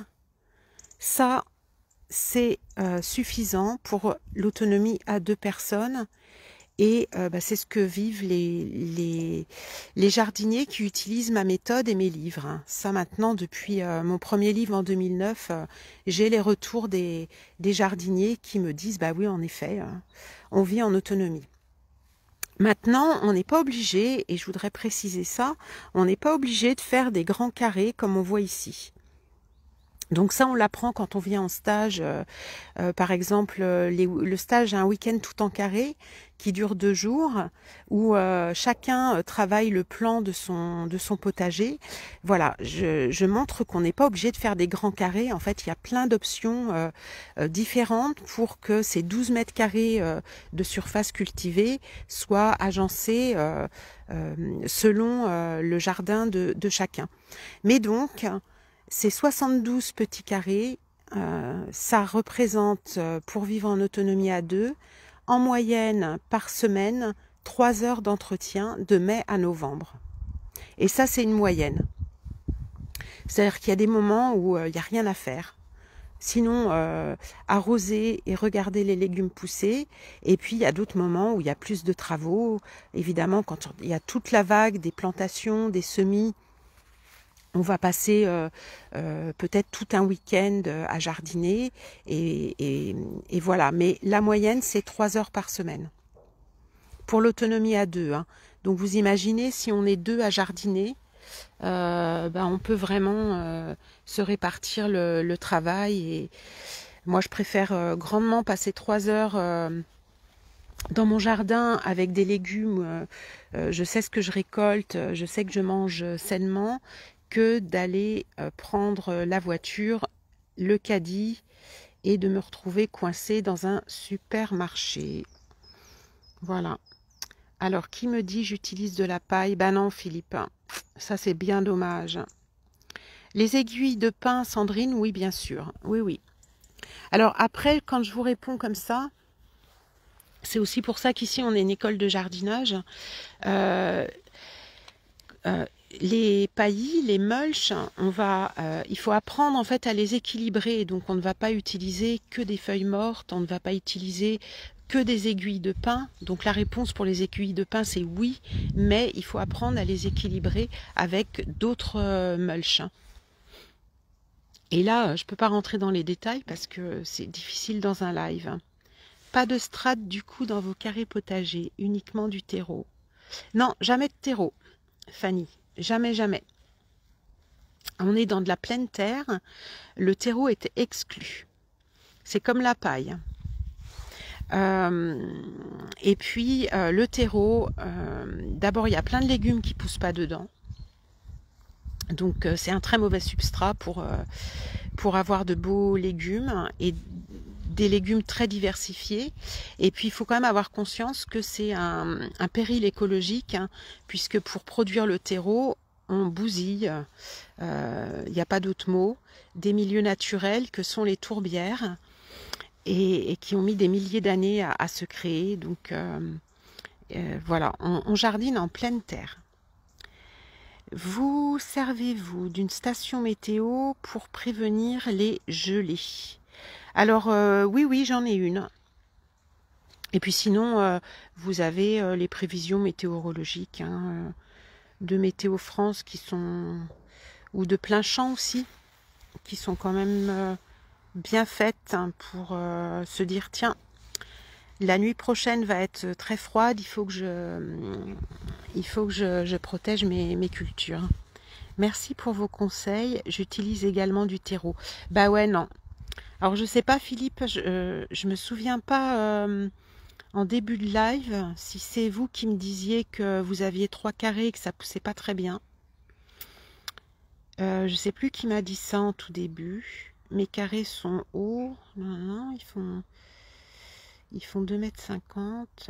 Ça, c'est euh, suffisant pour l'autonomie à deux personnes. Et euh, bah, c'est ce que vivent les, les, les jardiniers qui utilisent ma méthode et mes livres, hein. Ça maintenant, depuis euh, mon premier livre en deux mille neuf, euh, j'ai les retours des, des jardiniers qui me disent, bah oui, en effet, euh, on vit en autonomie. Maintenant, on n'est pas obligé, et je voudrais préciser ça, on n'est pas obligé de faire des grands carrés comme on voit ici. Donc ça, on l'apprend quand on vient en stage. Euh, euh, par exemple, les, le stage a un week-end tout en carré qui dure deux jours, où euh, chacun travaille le plan de son, de son potager. Voilà, je, je montre qu'on n'est pas obligé de faire des grands carrés. En fait, il y a plein d'options euh, euh, différentes pour que ces douze mètres carrés euh, de surface cultivée soient agencés euh, euh, selon euh, le jardin de, de chacun. Mais donc, ces soixante-douze petits carrés, euh, ça représente, euh, pour vivre en autonomie à deux, en moyenne par semaine, trois heures d'entretien de mai à novembre. Et ça, c'est une moyenne. C'est-à-dire qu'il y a des moments où euh, il n'y a rien à faire. Sinon, euh, arroser et regarder les légumes pousser. Et puis, il y a d'autres moments où il y a plus de travaux. Évidemment, quand il y a toute la vague des plantations, des semis, on va passer euh, euh, peut-être tout un week-end à jardiner et, et, et voilà. Mais la moyenne, c'est trois heures par semaine pour l'autonomie à deux, hein. Donc vous imaginez, si on est deux à jardiner, euh, ben on peut vraiment euh, se répartir le, le travail. Et moi, je préfère euh, grandement passer trois heures euh, dans mon jardin avec des légumes. Euh, euh, je sais ce que je récolte, je sais que je mange sainement, que d'aller euh, prendre la voiture, le caddie et de me retrouver coincée dans un supermarché. Voilà. Alors, qui me dit j'utilise de la paille? Ben non, Philippe, ça c'est bien dommage. Les aiguilles de pin, Sandrine, oui, bien sûr. Oui, oui. Alors après, quand je vous réponds comme ça, c'est aussi pour ça qu'ici on est une école de jardinage. Euh, euh, les paillis, les mulches, on va, euh, il faut apprendre en fait à les équilibrer. Donc on ne va pas utiliser que des feuilles mortes, on ne va pas utiliser que des aiguilles de pin. Donc la réponse pour les aiguilles de pin, c'est oui, mais il faut apprendre à les équilibrer avec d'autres euh, mulches. Et là, je ne peux pas rentrer dans les détails parce que c'est difficile dans un live. Pas de strate du coup dans vos carrés potagers, uniquement du terreau. Non, jamais de terreau, Fanny. Jamais, jamais. On est dans de la pleine terre. Le terreau est exclu. C'est comme la paille. Euh, et puis, euh, le terreau, euh, d'abord, il y a plein de légumes qui ne poussent pas dedans. Donc, euh, c'est un très mauvais substrat pour, euh, pour avoir de beaux légumes et des légumes très diversifiés. Et puis, il faut quand même avoir conscience que c'est un, un péril écologique, hein, puisque pour produire le terreau, on bousille, il euh, n'y a pas d'autre mot, des milieux naturels que sont les tourbières et, et qui ont mis des milliers d'années à, à se créer. Donc, euh, euh, voilà, on, on jardine en pleine terre. Vous servez-vous d'une station météo pour prévenir les gelées? Alors, euh, oui, oui, j'en ai une. Et puis sinon, euh, vous avez euh, les prévisions météorologiques hein, euh, de Météo France qui sont, ou de plein champ aussi, qui sont quand même euh, bien faites hein, pour euh, se dire, tiens, la nuit prochaine va être très froide, il faut que je, il faut que je, je protège mes, mes cultures. Merci pour vos conseils, j'utilise également du terreau. Bah ouais, non. Alors je sais pas Philippe, je, euh, je me souviens pas euh, en début de live si c'est vous qui me disiez que vous aviez trois carrés et que ça poussait pas très bien. Euh, je sais plus qui m'a dit ça en tout début. Mes carrés sont hauts. Non, non, ils font, ils font deux mètres cinquante.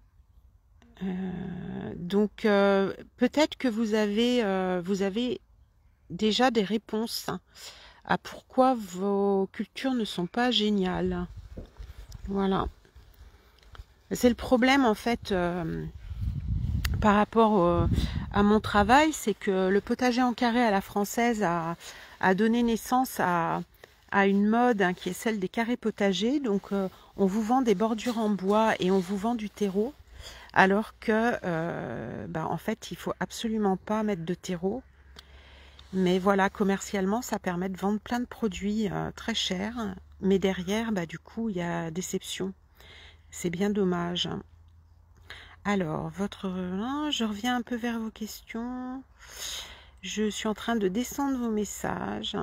Euh, donc euh, peut-être que vous avez, euh, vous avez déjà des réponses à pourquoi vos cultures ne sont pas géniales. Voilà. C'est le problème en fait euh, par rapport au, à mon travail, c'est que le potager en carré à la française a, a donné naissance à, à une mode hein, qui est celle des carrés potagers. Donc euh, on vous vend des bordures en bois et on vous vend du terreau, alors que euh, bah, en fait il faut absolument pas mettre de terreau. Mais voilà, commercialement, ça permet de vendre plein de produits euh, très chers. Mais derrière, bah, du coup, il y a déception. C'est bien dommage. Alors, votre... je reviens un peu vers vos questions. Je suis en train de descendre vos messages.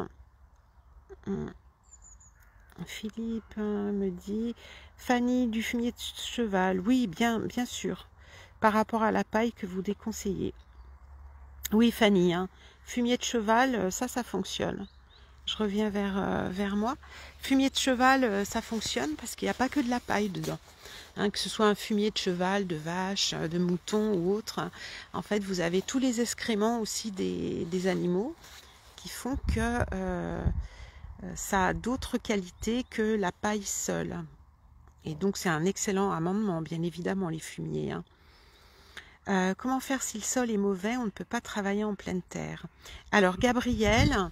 Philippe me dit... Fanny, du fumier de cheval. Oui, bien, bien sûr. Par rapport à la paille que vous déconseillez. Oui, Fanny, hein. Fumier de cheval, ça, ça fonctionne. Je reviens vers, euh, vers moi. Fumier de cheval, euh, ça fonctionne parce qu'il n'y a pas que de la paille dedans. Hein, que ce soit un fumier de cheval, de vache, de mouton ou autre. En fait, vous avez tous les excréments aussi des, des animaux qui font que euh, ça a d'autres qualités que la paille seule. Et donc, c'est un excellent amendement, bien évidemment, les fumiers. Hein. Euh, comment faire si le sol est mauvais? On ne peut pas travailler en pleine terre. Alors, Gabriel,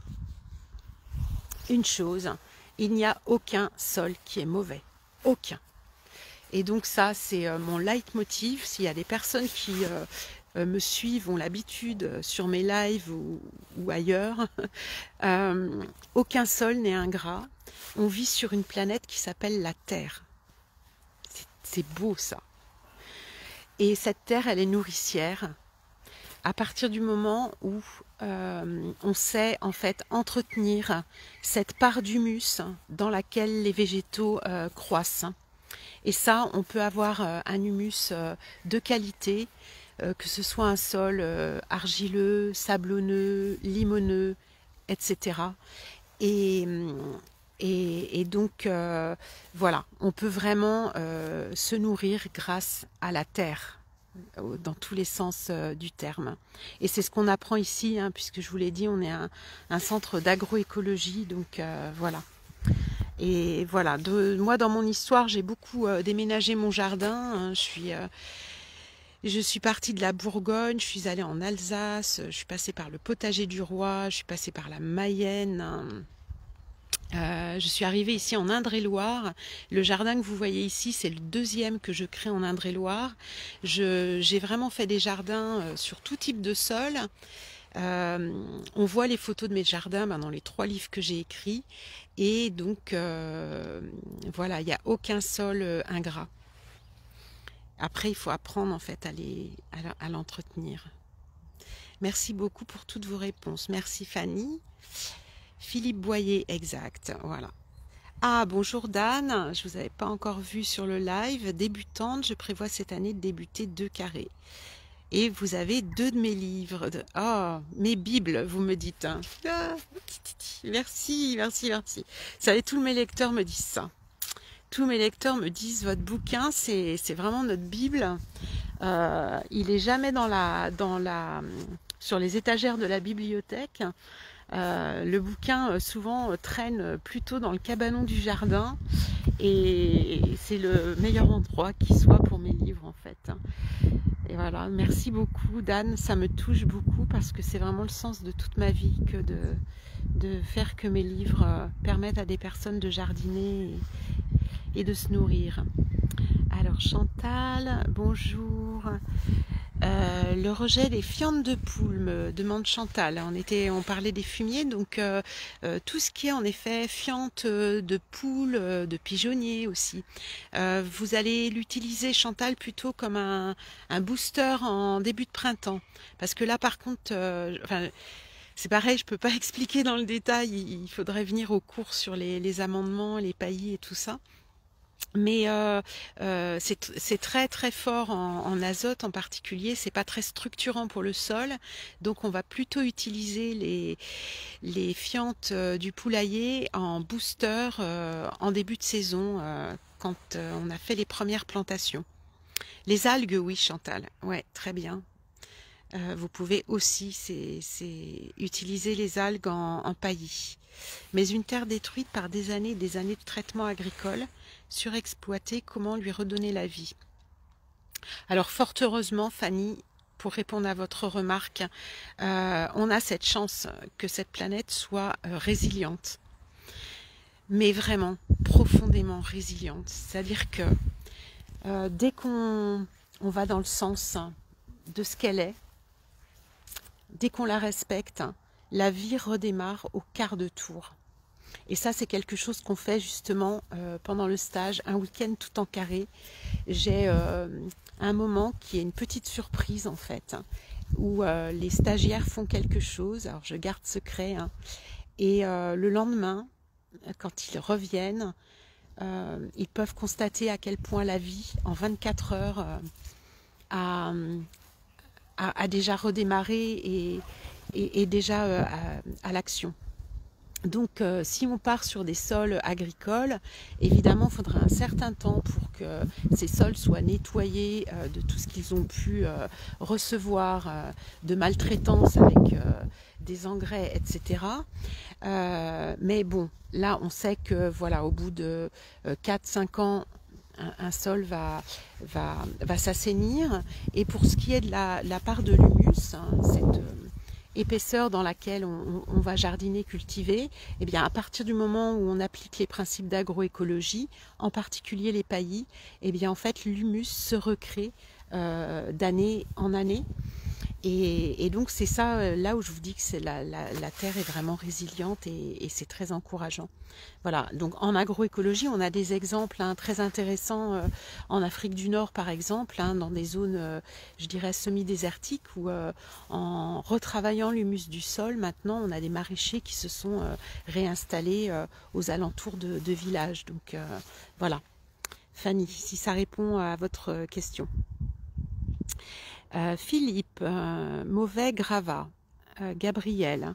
une chose, il n'y a aucun sol qui est mauvais. Aucun. Et donc ça, c'est euh, mon leitmotiv. S'il y a des personnes qui euh, euh, me suivent, ont l'habitude sur mes lives ou, ou ailleurs, euh, aucun sol n'est ingrat. On vit sur une planète qui s'appelle la Terre. C'est beau ça. Et cette terre, elle est nourricière à partir du moment où euh, on sait en fait entretenir cette part d'humus dans laquelle les végétaux euh, croissent. Et ça, on peut avoir euh, un humus euh, de qualité, euh, que ce soit un sol euh, argileux, sablonneux, limoneux, et cetera. Et, et, et donc, euh, voilà, on peut vraiment euh, se nourrir grâce à la terre, dans tous les sens euh, du terme. Et c'est ce qu'on apprend ici, hein, puisque je vous l'ai dit, on est un, un centre d'agroécologie, donc euh, voilà. Et voilà, de, moi dans mon histoire, j'ai beaucoup euh, déménagé mon jardin. Hein, je suis... Euh, Je suis partie de la Bourgogne, je suis allée en Alsace, je suis passée par le potager du roi, je suis passée par la Mayenne, euh, je suis arrivée ici en Indre-et-Loire. Le jardin que vous voyez ici, c'est le deuxième que je crée en Indre-et-Loire. J'ai vraiment fait des jardins sur tout type de sol. Euh, on voit les photos de mes jardins ben, dans les trois livres que j'ai écrits. Et donc, euh, voilà, il n'y a aucun sol euh, ingrat. Après, il faut apprendre en fait à les, à l'entretenir. Merci beaucoup pour toutes vos réponses. Merci Fanny. Philippe Boyer, exact, voilà. Ah, bonjour Dan, je vous avais pas encore vu sur le live. Débutante, je prévois cette année de débuter deux carrés. Et vous avez deux de mes livres. De... Oh, mes bibles, vous me dites. Hein. Ah, merci, merci, merci. Vous savez, tous mes lecteurs me disent ça. Tous mes lecteurs me disent, votre bouquin, c'est vraiment notre bible. Euh, il est jamais dans la, dans la, sur les étagères de la bibliothèque. Euh, le bouquin euh, souvent euh, traîne plutôt dans le cabanon du jardin et c'est le meilleur endroit qui soit pour mes livres en fait. Et voilà, merci beaucoup Dan, ça me touche beaucoup parce que c'est vraiment le sens de toute ma vie que de, de faire que mes livres euh, permettent à des personnes de jardiner et, et de se nourrir. Alors Chantal, bonjour. Euh, le rejet des fientes de poule, me demande Chantal. On, était, on parlait des fumiers, donc euh, euh, tout ce qui est en effet fientes de poule, euh, de pigeonnier aussi. Euh, vous allez l'utiliser, Chantal, plutôt comme un, un booster en début de printemps. Parce que là, par contre, euh, enfin, c'est pareil, je peux pas expliquer dans le détail. Il, il faudrait venir au cours sur les, les amendements, les paillis et tout ça. Mais euh, euh, c'est très très fort en, en azote en particulier, c'est pas très structurant pour le sol, donc on va plutôt utiliser les, les fientes euh, du poulailler en booster euh, en début de saison euh, quand euh, on a fait les premières plantations. Les algues, oui Chantal, ouais très bien. Euh, vous pouvez aussi c'est, c'est, utiliser les algues en, en paillis. Mais une terre détruite par des années et des années de traitement agricole, surexploitée, comment lui redonner la vie? Alors fort heureusement, Fanny, pour répondre à votre remarque, euh, on a cette chance que cette planète soit euh, résiliente. Mais vraiment, profondément résiliente. C'est-à-dire que euh, dès qu'on on va dans le sens de ce qu'elle est, dès qu'on la respecte, la vie redémarre au quart de tour. Et ça, c'est quelque chose qu'on fait justement euh, pendant le stage, un week-end tout en carré. J'ai euh, un moment qui est une petite surprise en fait, où euh, les stagiaires font quelque chose, alors je garde secret, hein, et euh, le lendemain, quand ils reviennent, euh, ils peuvent constater à quel point la vie, en vingt-quatre heures, euh, a, a, a déjà redémarré et, et, et déjà euh, à, à l'action. Donc euh, si on part sur des sols agricoles, évidemment il faudra un certain temps pour que ces sols soient nettoyés euh, de tout ce qu'ils ont pu euh, recevoir euh, de maltraitance avec euh, des engrais, et cetera. Euh, mais bon, là on sait que voilà, au bout de euh, quatre cinq ans, un, un sol va, va, va s'assainir. Et pour ce qui est de la, la part de l'humus, hein, cette euh, épaisseur dans laquelle on, on va jardiner, cultiver, eh bien à partir du moment où on applique les principes d'agroécologie, en particulier les paillis, eh bien en fait l'humus se recrée euh, d'année en année. Et, et donc c'est ça là où je vous dis que c'est la, la, la terre est vraiment résiliente et, et c'est très encourageant. Voilà, donc en agroécologie on a des exemples hein, très intéressants euh, en Afrique du Nord par exemple, hein, dans des zones euh, je dirais semi-désertiques où euh, en retravaillant l'humus du sol, maintenant on a des maraîchers qui se sont euh, réinstallés euh, aux alentours de, de villages. Donc euh, voilà, Fanny, si ça répond à votre question. Euh, Philippe, euh, mauvais gravat. Euh, Gabriel,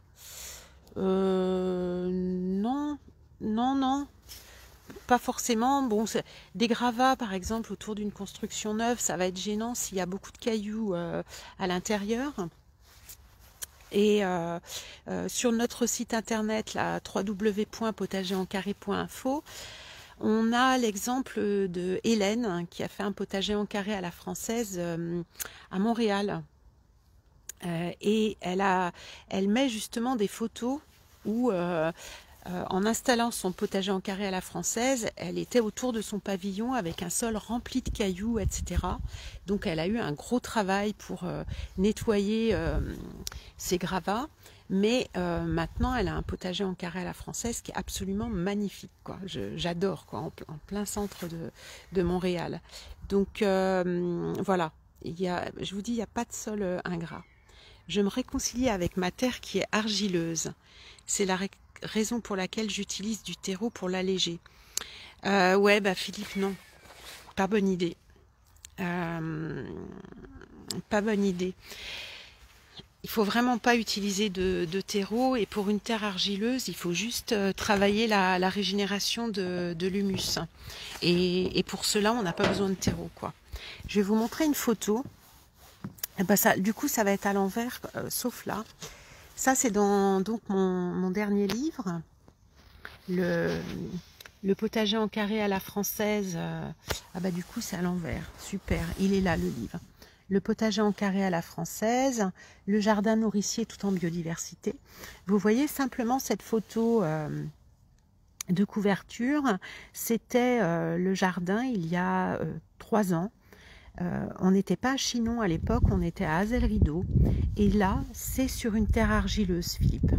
euh, non, non, non, pas forcément. Bon, des gravats, par exemple, autour d'une construction neuve, ça va être gênant s'il y a beaucoup de cailloux euh, à l'intérieur. Et euh, euh, sur notre site internet, la w w w point potager en carré point info, on a l'exemple de Hélène qui a fait un potager en carré à la française euh, à Montréal. Euh, et elle, a, elle met justement des photos où, euh, euh, en installant son potager en carré à la française, elle était autour de son pavillon avec un sol rempli de cailloux, et cetera. Donc elle a eu un gros travail pour euh, nettoyer euh, ses gravats, mais euh, maintenant elle a un potager en carré à la française qui est absolument magnifique, quoi. J'adore, quoi, en, en plein centre de, de Montréal. Donc euh, voilà, il y a, je vous dis, il n'y a pas de sol euh, ingrat. Je me réconcilie avec ma terre qui est argileuse. C'est la raison pour laquelle j'utilise du terreau pour l'alléger. Euh, ouais, bah Philippe, non, pas bonne idée. Euh, pas bonne idée. Il faut vraiment pas utiliser de, de terreau, et pour une terre argileuse, il faut juste euh, travailler la, la régénération de, de l'humus. Et, et pour cela, on n'a pas besoin de terreau, quoi. Je vais vous montrer une photo. Et ben ça, du coup, ça va être à l'envers, euh, sauf là. Ça, c'est dans donc mon, mon dernier livre, le, le potager en carré à la française. Euh, ah bah du coup, c'est à l'envers. Super, il est là le livre. Le potager en carré à la française, le jardin nourricier tout en biodiversité. Vous voyez simplement cette photo euh, de couverture. C'était euh, le jardin il y a euh, trois ans. Euh, on n'était pas à Chinon à l'époque, on était à Azel-Rideau. Et là, c'est sur une terre argileuse, Philippe.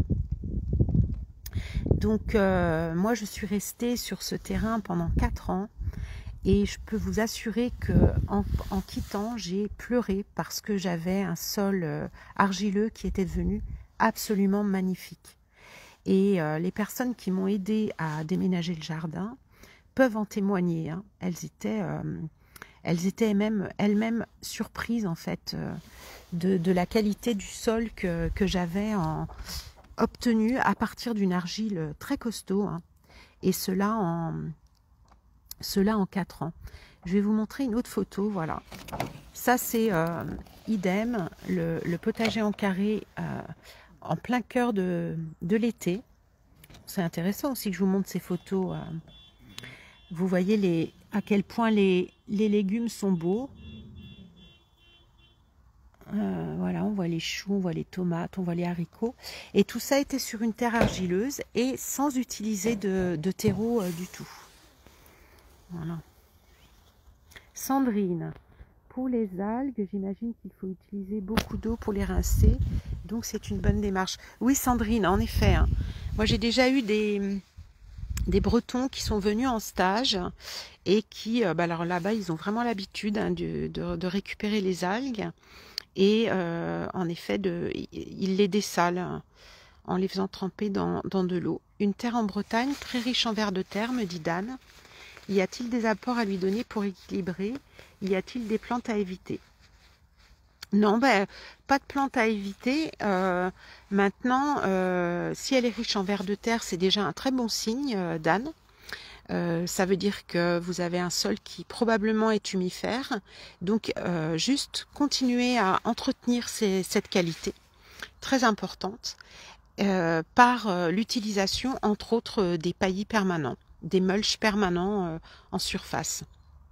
Donc, euh, moi, je suis restée sur ce terrain pendant quatre ans. Et je peux vous assurer que en, en quittant, j'ai pleuré parce que j'avais un sol euh, argileux qui était devenu absolument magnifique. Et euh, les personnes qui m'ont aidé à déménager le jardin peuvent en témoigner. Hein. Elles étaient, euh, elles étaient même elles-mêmes surprises en fait euh, de, de la qualité du sol que, que j'avais obtenu à partir d'une argile très costaud. Hein. Et cela en Cela en quatre ans. Je vais vous montrer une autre photo, voilà. Ça c'est euh, idem, le, le potager en carré euh, en plein cœur de, de l'été. C'est intéressant aussi que je vous montre ces photos. Euh. Vous voyez les, à quel point les, les légumes sont beaux. Euh, voilà, on voit les choux, on voit les tomates, on voit les haricots. Et tout ça était sur une terre argileuse et sans utiliser de, de terreau euh, du tout. Voilà. Sandrine, pour les algues, j'imagine qu'il faut utiliser beaucoup d'eau pour les rincer, donc c'est une bonne démarche. Oui Sandrine, en effet, hein. Moi j'ai déjà eu des, des Bretons qui sont venus en stage et qui, euh, bah alors là-bas ils ont vraiment l'habitude hein, de, de, de récupérer les algues et euh, en effet de, ils les dessalent hein, en les faisant tremper dans, dans de l'eau. Une terre en Bretagne très riche en vers de terre, me dit Dan. Y a-t-il des apports à lui donner pour équilibrer? Y a-t-il des plantes à éviter? Non, ben, pas de plantes à éviter. Euh, maintenant, euh, si elle est riche en vers de terre, c'est déjà un très bon signe, euh, Dan. Euh, ça veut dire que vous avez un sol qui probablement est humifère. Donc, euh, juste continuer à entretenir ces, cette qualité, très importante, euh, par euh, l'utilisation, entre autres, euh, des paillis permanents, des mulches permanents euh, en surface.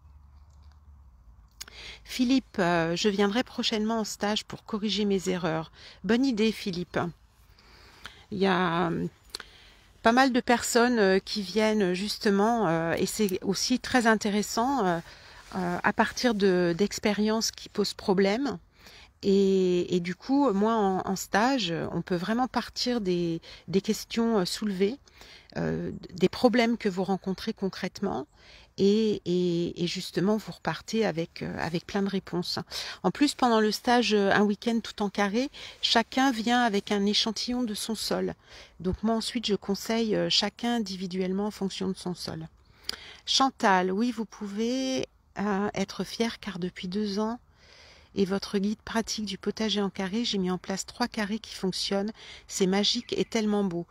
Philippe, euh, je viendrai prochainement en stage pour corriger mes erreurs. Bonne idée, Philippe. Il y a euh, pas mal de personnes euh, qui viennent justement, euh, et c'est aussi très intéressant, euh, euh, à partir de, d'expériences qui posent problème. Et, et du coup, moi, en, en stage, on peut vraiment partir des, des questions soulevées, euh, des problèmes que vous rencontrez concrètement, et, et, et justement, vous repartez avec, euh, avec plein de réponses. En plus, pendant le stage, un week-end tout en carré, chacun vient avec un échantillon de son sol. Donc moi, ensuite, je conseille chacun individuellement en fonction de son sol. Chantal, oui, vous pouvez euh, être fier car depuis deux ans, et votre guide pratique du potager en carré, j'ai mis en place trois carrés qui fonctionnent. C'est magique et tellement beau.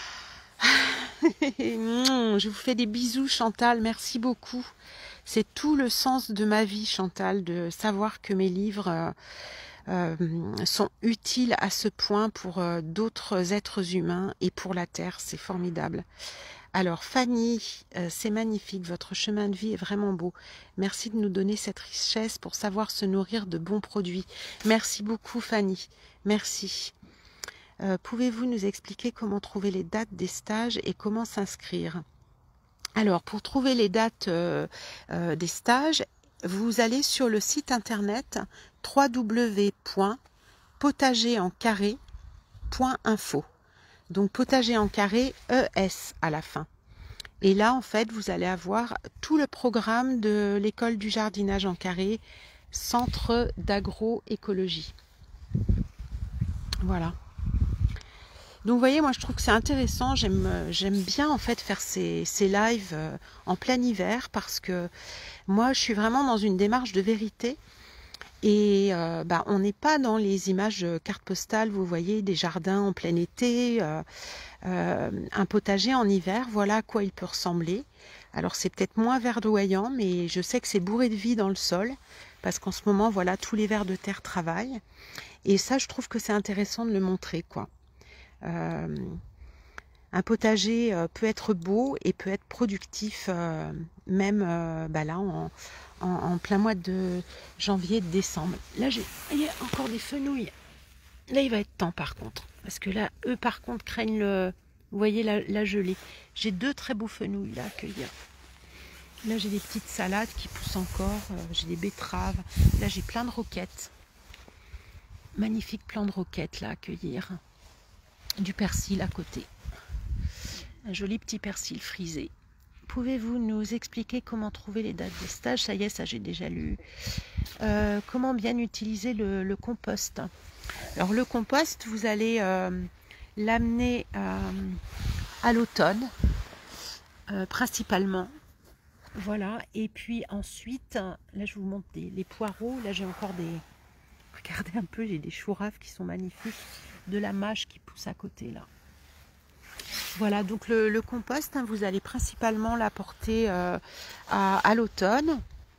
Je vous fais des bisous Chantal, merci beaucoup. C'est tout le sens de ma vie Chantal, de savoir que mes livres euh, euh, sont utiles à ce point pour euh, d'autres êtres humains et pour la terre, c'est formidable. Alors Fanny, euh, c'est magnifique, votre chemin de vie est vraiment beau. Merci de nous donner cette richesse pour savoir se nourrir de bons produits. Merci beaucoup Fanny, merci. Euh, Pouvez-vous nous expliquer comment trouver les dates des stages et comment s'inscrire? Alors pour trouver les dates euh, euh, des stages, vous allez sur le site internet w w w point potager en carré point info. Donc potager en carré, E S à la fin. Et là, en fait, vous allez avoir tout le programme de l'école du jardinage en carré, centre d'agroécologie. Voilà. Donc vous voyez, moi je trouve que c'est intéressant, j'aime j'aime bien en fait faire ces, ces lives euh, en plein hiver parce que moi je suis vraiment dans une démarche de vérité et euh, bah, on n'est pas dans les images cartes postales, vous voyez, des jardins en plein été, euh, euh, un potager en hiver, voilà à quoi il peut ressembler. Alors c'est peut-être moins verdoyant, mais je sais que c'est bourré de vie dans le sol parce qu'en ce moment, voilà, tous les vers de terre travaillent et ça je trouve que c'est intéressant de le montrer, quoi. Euh, un potager euh, peut être beau et peut être productif euh, même euh, bah là en, en, en plein mois de janvier, de décembre. Là j'ai il y a encore des fenouils. Là il va être temps par contre parce que là eux par contre craignent le, vous voyez la, la gelée. J'ai deux très beaux fenouils là à cueillir. Là j'ai des petites salades qui poussent encore, euh, j'ai des betteraves. Là j'ai plein de roquettes, magnifique plan de roquettes là à cueillir. Du persil à côté, un joli petit persil frisé. Pouvez-vous nous expliquer comment trouver les dates des stages? Ça y est, ça j'ai déjà lu. Euh, comment bien utiliser le, le compost? Alors le compost, vous allez euh, l'amener euh, à l'automne, euh, principalement. Voilà, et puis ensuite, là je vous montre des, les poireaux, là j'ai encore des... Regardez un peu, j'ai des choux-raves qui sont magnifiques, de la mâche qui pousse à côté là. Voilà, donc le, le compost, hein, vous allez principalement l'apporter euh, à, à l'automne.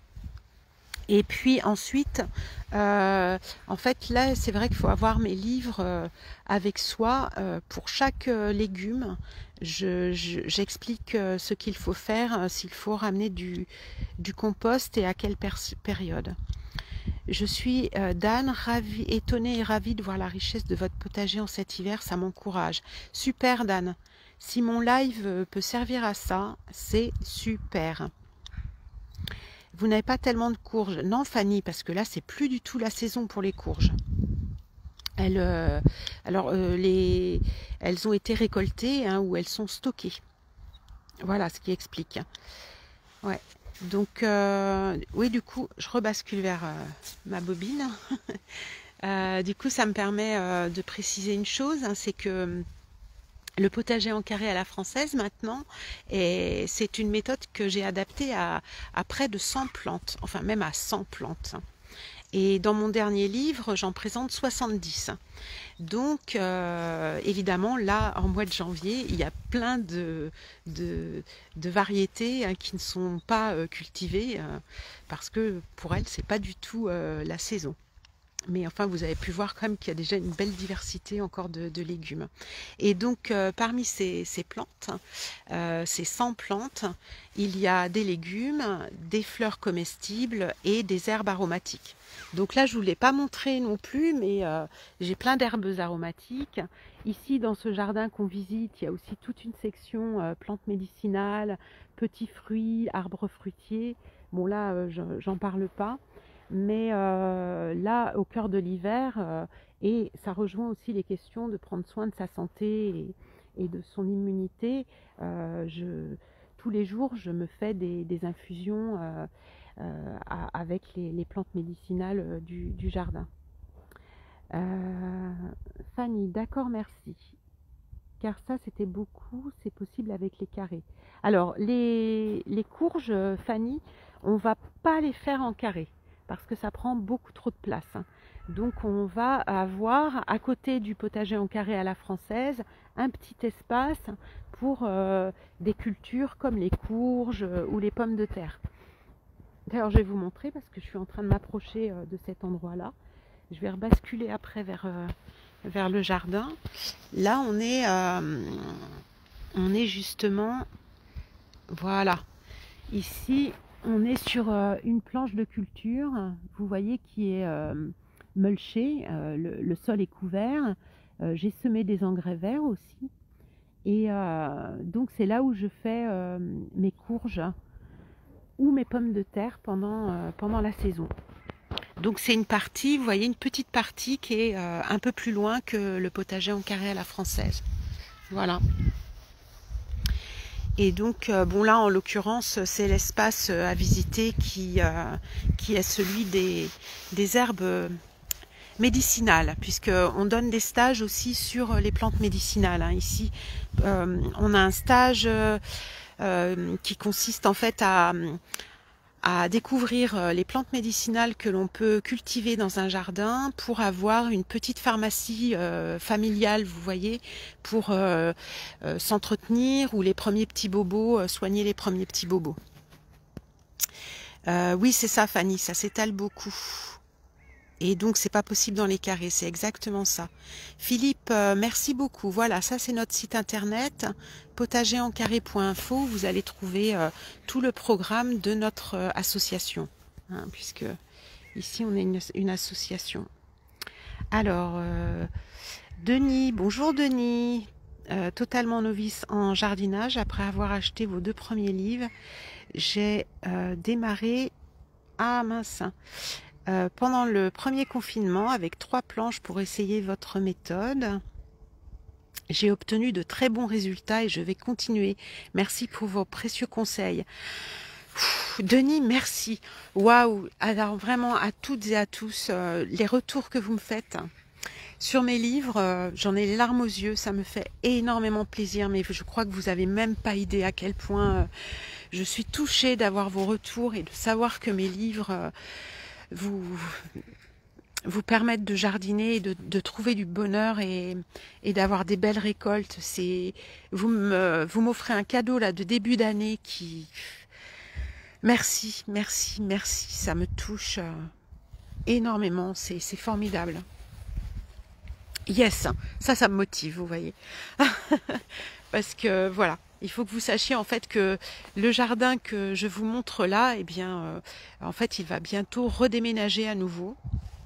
Et puis ensuite, euh, en fait là c'est vrai qu'il faut avoir mes livres euh, avec soi. Euh, pour chaque euh, légume, je, je, j'explique euh, ce qu'il faut faire, euh, s'il faut ramener du, du compost et à quelle période. Je suis euh, Dan, ravie, étonnée et ravie de voir la richesse de votre potager en cet hiver, ça m'encourage. Super Dan, si mon live peut servir à ça, c'est super. Vous n'avez pas tellement de courges? Non Fanny, parce que là c'est plus du tout la saison pour les courges. Elles, euh, alors euh, les, elles ont été récoltées hein, ou elles sont stockées. Voilà ce qui explique. Ouais. Donc, euh, oui, du coup, je rebascule vers euh, ma bobine. euh, du coup, ça me permet euh, de préciser une chose, hein, c'est que le potager en carré à la française, maintenant, et c'est une méthode que j'ai adaptée à, à près de cent plantes, enfin même à cent plantes. Et dans mon dernier livre, j'en présente soixante-dix. Donc, euh, évidemment, là, en mois de janvier, il y a plein de, de, de variétés hein, qui ne sont pas euh, cultivées euh, parce que pour elles, c'est pas du tout euh, la saison. Mais enfin, vous avez pu voir quand même qu'il y a déjà une belle diversité encore de, de légumes. Et donc, euh, parmi ces, ces plantes, euh, ces cent plantes, il y a des légumes, des fleurs comestibles et des herbes aromatiques. Donc là, je ne vous l'ai pas montré non plus, mais euh, j'ai plein d'herbes aromatiques. Ici, dans ce jardin qu'on visite, il y a aussi toute une section euh, plantes médicinales, petits fruits, arbres fruitiers. Bon là, euh, j'en parle pas. Mais euh, là, au cœur de l'hiver, euh, et ça rejoint aussi les questions de prendre soin de sa santé et, et de son immunité, euh, je, tous les jours, je me fais des, des infusions euh, euh, à, avec les, les plantes médicinales euh, du, du jardin. Euh, Fanny, d'accord, merci. Car ça, c'était beaucoup, c'est possible avec les carrés. Alors, les, les courges, Fanny, on ne va pas les faire en carré parce que ça prend beaucoup trop de place. Donc on va avoir à côté du potager en carré à la française un petit espace pour euh, des cultures comme les courges euh, ou les pommes de terre. D'ailleurs je vais vous montrer parce que je suis en train de m'approcher euh, de cet endroit-là. Je vais rebasculer après vers, euh, vers le jardin. Là on est, euh, on est justement, voilà, ici on est sur euh, une planche de culture, vous voyez, qui est euh, mulchée, euh, le, le sol est couvert. Euh, j'ai semé des engrais verts aussi. Et euh, donc c'est là où je fais euh, mes courges ou mes pommes de terre pendant, euh, pendant la saison. Donc c'est une partie, vous voyez, une petite partie qui est euh, un peu plus loin que le potager en carré à la française. Voilà. Et donc, euh, bon là, en l'occurrence, c'est l'espace à visiter qui, euh, qui est celui des, des herbes médicinales, puisqu'on donne des stages aussi sur les plantes médicinales. Hein. Ici, euh, on a un stage euh, euh, qui consiste en fait à... à découvrir les plantes médicinales que l'on peut cultiver dans un jardin pour avoir une petite pharmacie euh, familiale, vous voyez, pour euh, euh, s'entretenir ou les premiers petits bobos, euh, soigner les premiers petits bobos. Euh, oui, c'est ça, Fanny, ça s'étale beaucoup. Et donc, c'est pas possible dans les carrés, c'est exactement ça. Philippe, euh, merci beaucoup. Voilà, ça c'est notre site internet, potager en carré point info. Vous allez trouver euh, tout le programme de notre euh, association, hein, puisque ici on est une, une association. Alors, euh, Denis, bonjour Denis, euh, totalement novice en jardinage. Après avoir acheté vos deux premiers livres, j'ai euh, démarré... Ah mince Euh, pendant le premier confinement avec trois planches pour essayer votre méthode. J'ai obtenu de très bons résultats et je vais continuer. Merci pour vos précieux conseils. Pff, Denis, merci. Waouh! Alors vraiment à toutes et à tous, euh, les retours que vous me faites sur mes livres, euh, j'en ai les larmes aux yeux. Ça me fait énormément plaisir, mais je crois que vous avez même pas idée à quel point euh, je suis touchée d'avoir vos retours et de savoir que mes livres... Euh, vous vous permettre de jardiner et de, de trouver du bonheur et, et d'avoir des belles récoltes. C'est vous me vous m'offrez un cadeau là de début d'année qui merci merci merci ça me touche euh, énormément, c'est c'est formidable. Yes, ça ça me motive, vous voyez. Parce que voilà, il faut que vous sachiez en fait que le jardin que je vous montre là, eh bien, euh, en fait, il va bientôt redéménager à nouveau.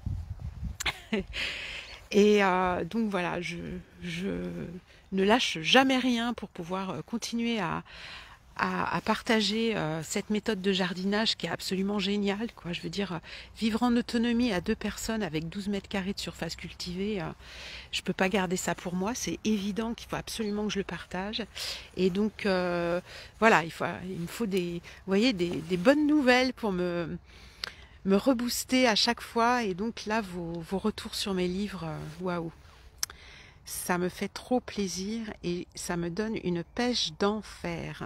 Et euh, donc voilà, je, je ne lâche jamais rien pour pouvoir continuer à, à, à partager euh, cette méthode de jardinage qui est absolument géniale, quoi. Je veux dire, vivre en autonomie à deux personnes avec douze mètres carrés de surface cultivée, euh, je peux pas garder ça pour moi, c'est évident qu'il faut absolument que je le partage. Et donc euh, voilà, il, faut, il me faut des, vous voyez, des, des bonnes nouvelles pour me, me rebooster à chaque fois. Et donc là, vos, vos retours sur mes livres, waouh, wow, ça me fait trop plaisir et ça me donne une pêche d'enfer.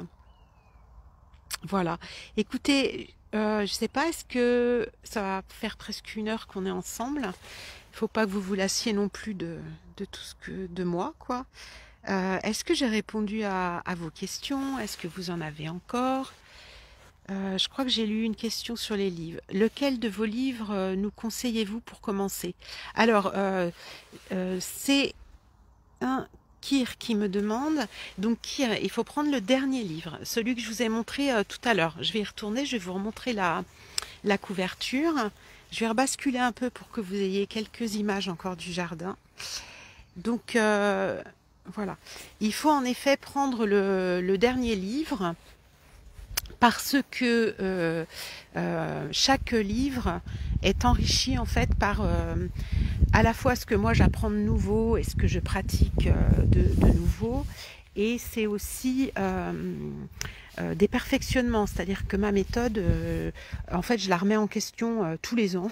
Voilà, écoutez, euh, je sais pas, est-ce que ça va faire presque une heure qu'on est ensemble? Il faut pas que vous vous lassiez non plus de, de tout ce que de moi, quoi. Euh, est-ce que j'ai répondu à, à vos questions? Est-ce que vous en avez encore? euh, Je crois que j'ai lu une question sur les livres. Lequel de vos livres euh, nous conseillez-vous pour commencer? Alors, euh, euh, c'est un... Kir qui me demande, donc Kir, il faut prendre le dernier livre, celui que je vous ai montré euh, tout à l'heure. Je vais y retourner, je vais vous remontrer la, la couverture. Je vais rebasculer un peu pour que vous ayez quelques images encore du jardin. Donc euh, voilà, il faut en effet prendre le, le dernier livre parce que euh, euh, chaque livre est enrichi en fait par euh, à la fois ce que moi j'apprends de nouveau et ce que je pratique euh, de, de nouveau, et c'est aussi euh, euh, des perfectionnements, c'est-à-dire que ma méthode, euh, en fait je la remets en question euh, tous les ans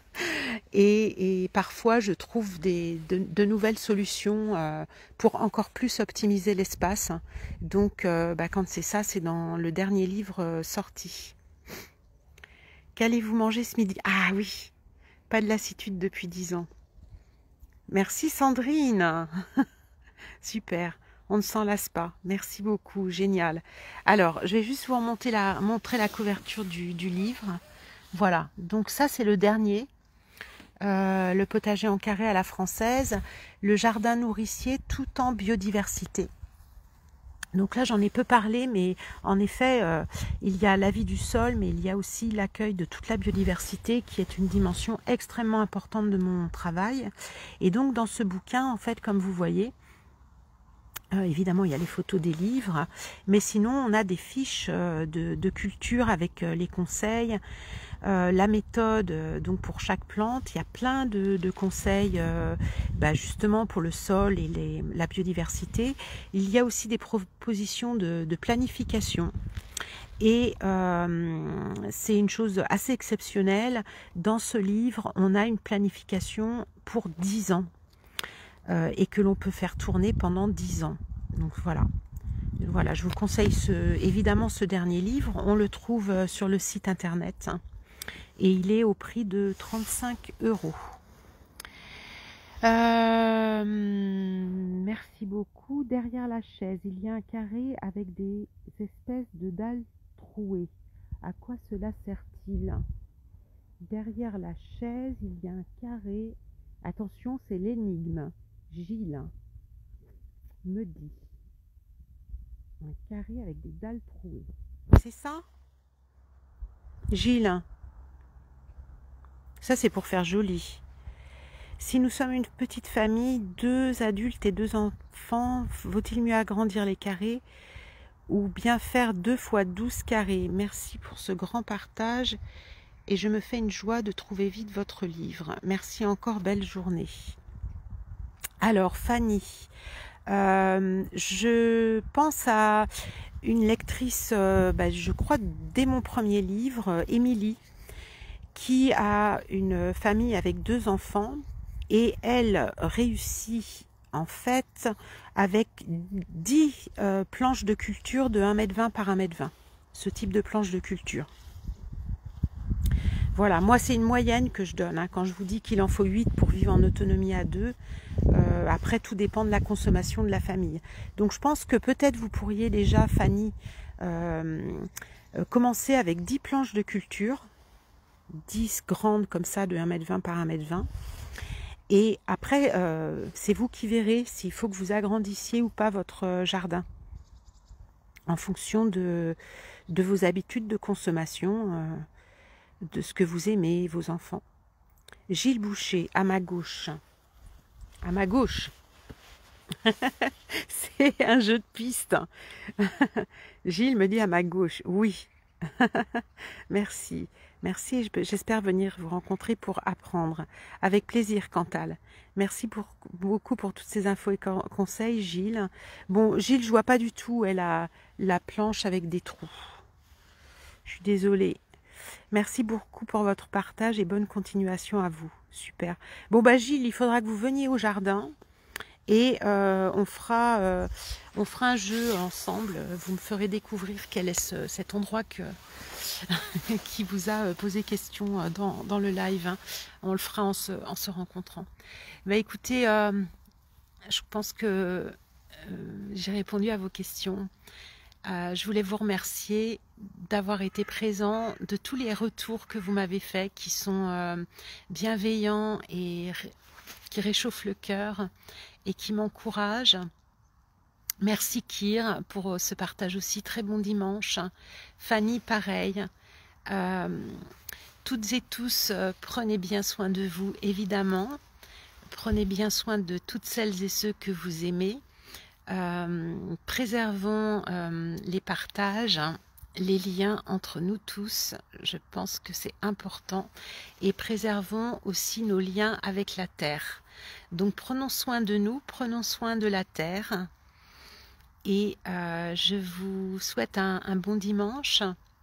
et, et parfois je trouve des, de, de nouvelles solutions euh, pour encore plus optimiser l'espace. Donc euh, bah, quand c'est ça, c'est dans le dernier livre euh, sorti. Qu'allez-vous manger ce midi? Ah oui, pas de lassitude depuis dix ans. Merci Sandrine. Super, on ne s'en lasse pas. Merci beaucoup, génial. Alors, je vais juste vous remonter la, montrer la couverture du, du livre. Voilà, donc ça c'est le dernier. Euh, le potager en carré à la française, le jardin nourricier tout en biodiversité. Donc là, j'en ai peu parlé, mais en effet, euh, il y a la vie du sol, mais il y a aussi l'accueil de toute la biodiversité, qui est une dimension extrêmement importante de mon travail. Et donc, dans ce bouquin, en fait, comme vous voyez, euh, évidemment, il y a les photos des livres, mais sinon, on a des fiches euh, de, de culture avec euh, les conseils. euh, la méthode euh, donc pour chaque plante. Il y a plein de, de conseils euh, bah, justement pour le sol et les, la biodiversité. Il y a aussi des propositions de, de planification. Et euh, c'est une chose assez exceptionnelle. Dans ce livre, on a une planification pour dix ans euh, et que l'on peut faire tourner pendant dix ans. Donc voilà. Voilà, je vous conseille ce, évidemment ce dernier livre. On le trouve sur le site internet et il est au prix de trente-cinq euros. Euh, merci beaucoup. Derrière la chaise, il y a un carré avec des espèces de dalles trouées. À quoi cela sert-il? Derrière la chaise, il y a un carré. Attention, c'est l'énigme. Gilles me dit. Un carré avec des dalles trouées. C'est ça, Gilles? Ça, c'est pour faire joli. Si nous sommes une petite famille, deux adultes et deux enfants, vaut-il mieux agrandir les carrés ou bien faire deux fois douze carrés? Merci pour ce grand partage et je me fais une joie de trouver vite votre livre. Merci encore, belle journée. Alors, Fanny, euh, je pense à une lectrice, euh, bah, je crois, dès mon premier livre, euh, Émilie, qui a une famille avec deux enfants et elle réussit en fait avec dix euh, planches de culture de un mètre vingt par un mètre vingt, ce type de planche de culture. Voilà, moi c'est une moyenne que je donne, hein, quand je vous dis qu'il en faut huit pour vivre en autonomie à deux. Euh, après, tout dépend de la consommation de la famille. Donc je pense que peut-être vous pourriez déjà, Fanny, euh, euh, commencer avec dix planches de culture, dix grandes comme ça de un mètre vingt par un mètre vingt. Et après, euh, c'est vous qui verrez s'il faut que vous agrandissiez ou pas votre jardin en fonction de, de vos habitudes de consommation, euh, de ce que vous aimez, vos enfants. Gilles Boucher, à ma gauche. À ma gauche. C'est un jeu de piste. Gilles me dit à ma gauche. Oui. Merci. Merci. J'espère venir vous rencontrer pour apprendre. Avec plaisir, Cantal. Merci pour, beaucoup pour toutes ces infos et conseils, Gilles. Bon, Gilles, je vois pas du tout. Elle a la planche avec des trous. Je suis désolée. Merci beaucoup pour votre partage et bonne continuation à vous. Super. Bon, bah Gilles, il faudra que vous veniez au jardin et euh, on, fera, euh, on fera un jeu ensemble. Vous me ferez découvrir quel est ce, cet endroit que, qui vous a posé question dans, dans le live. Hein. On le fera en se, en se rencontrant. Bah, écoutez, euh, je pense que euh, j'ai répondu à vos questions. Euh, je voulais vous remercier d'avoir été présent, de tous les retours que vous m'avez faits qui sont euh, bienveillants et ré qui réchauffent le cœur et qui m'encouragent. Merci Kir pour ce partage aussi, très bon dimanche. Fanny, pareil. Euh, toutes et tous, euh, prenez bien soin de vous, évidemment. Prenez bien soin de toutes celles et ceux que vous aimez. Euh, préservons euh, les partages, les liens entre nous tous, je pense que c'est important, et préservons aussi nos liens avec la terre. Donc prenons soin de nous, prenons soin de la terre, et euh, je vous souhaite un, un bon dimanche,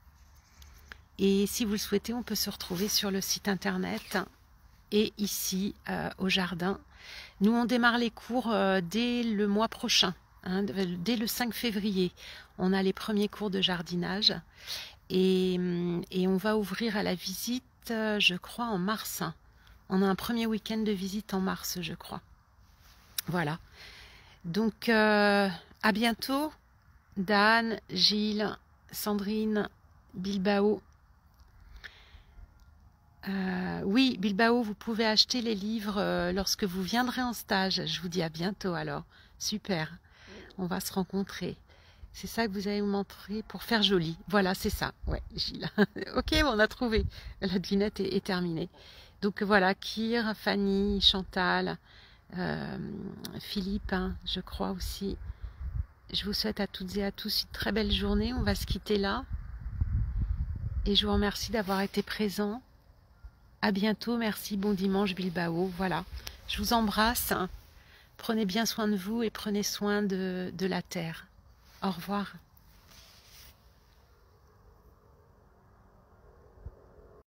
et si vous le souhaitez, on peut se retrouver sur le site internet et ici euh, au jardin. Nous, on démarre les cours euh, dès le mois prochain, hein, dès le cinq février. On a les premiers cours de jardinage et, et on va ouvrir à la visite, euh, je crois, en mars. On a un premier week-end de visite en mars, je crois. Voilà. Donc, euh, à bientôt. Dan, Gilles, Sandrine, Bilbao. Euh, oui, Bilbao, vous pouvez acheter les livres euh, lorsque vous viendrez en stage. Je vous dis à bientôt alors. Super, on va se rencontrer. C'est ça que vous allez me montrer pour faire joli. Voilà, c'est ça. Ouais, Gilles. Ok, on a trouvé. La devinette est, est terminée. Donc voilà, Kir, Fanny, Chantal, euh, Philippe, hein, je crois aussi. Je vous souhaite à toutes et à tous une très belle journée. On va se quitter là. et je vous remercie d'avoir été présent. À bientôt, merci, bon dimanche Bilbao. Voilà, je vous embrasse. Prenez bien soin de vous et prenez soin de, de la terre. Au revoir.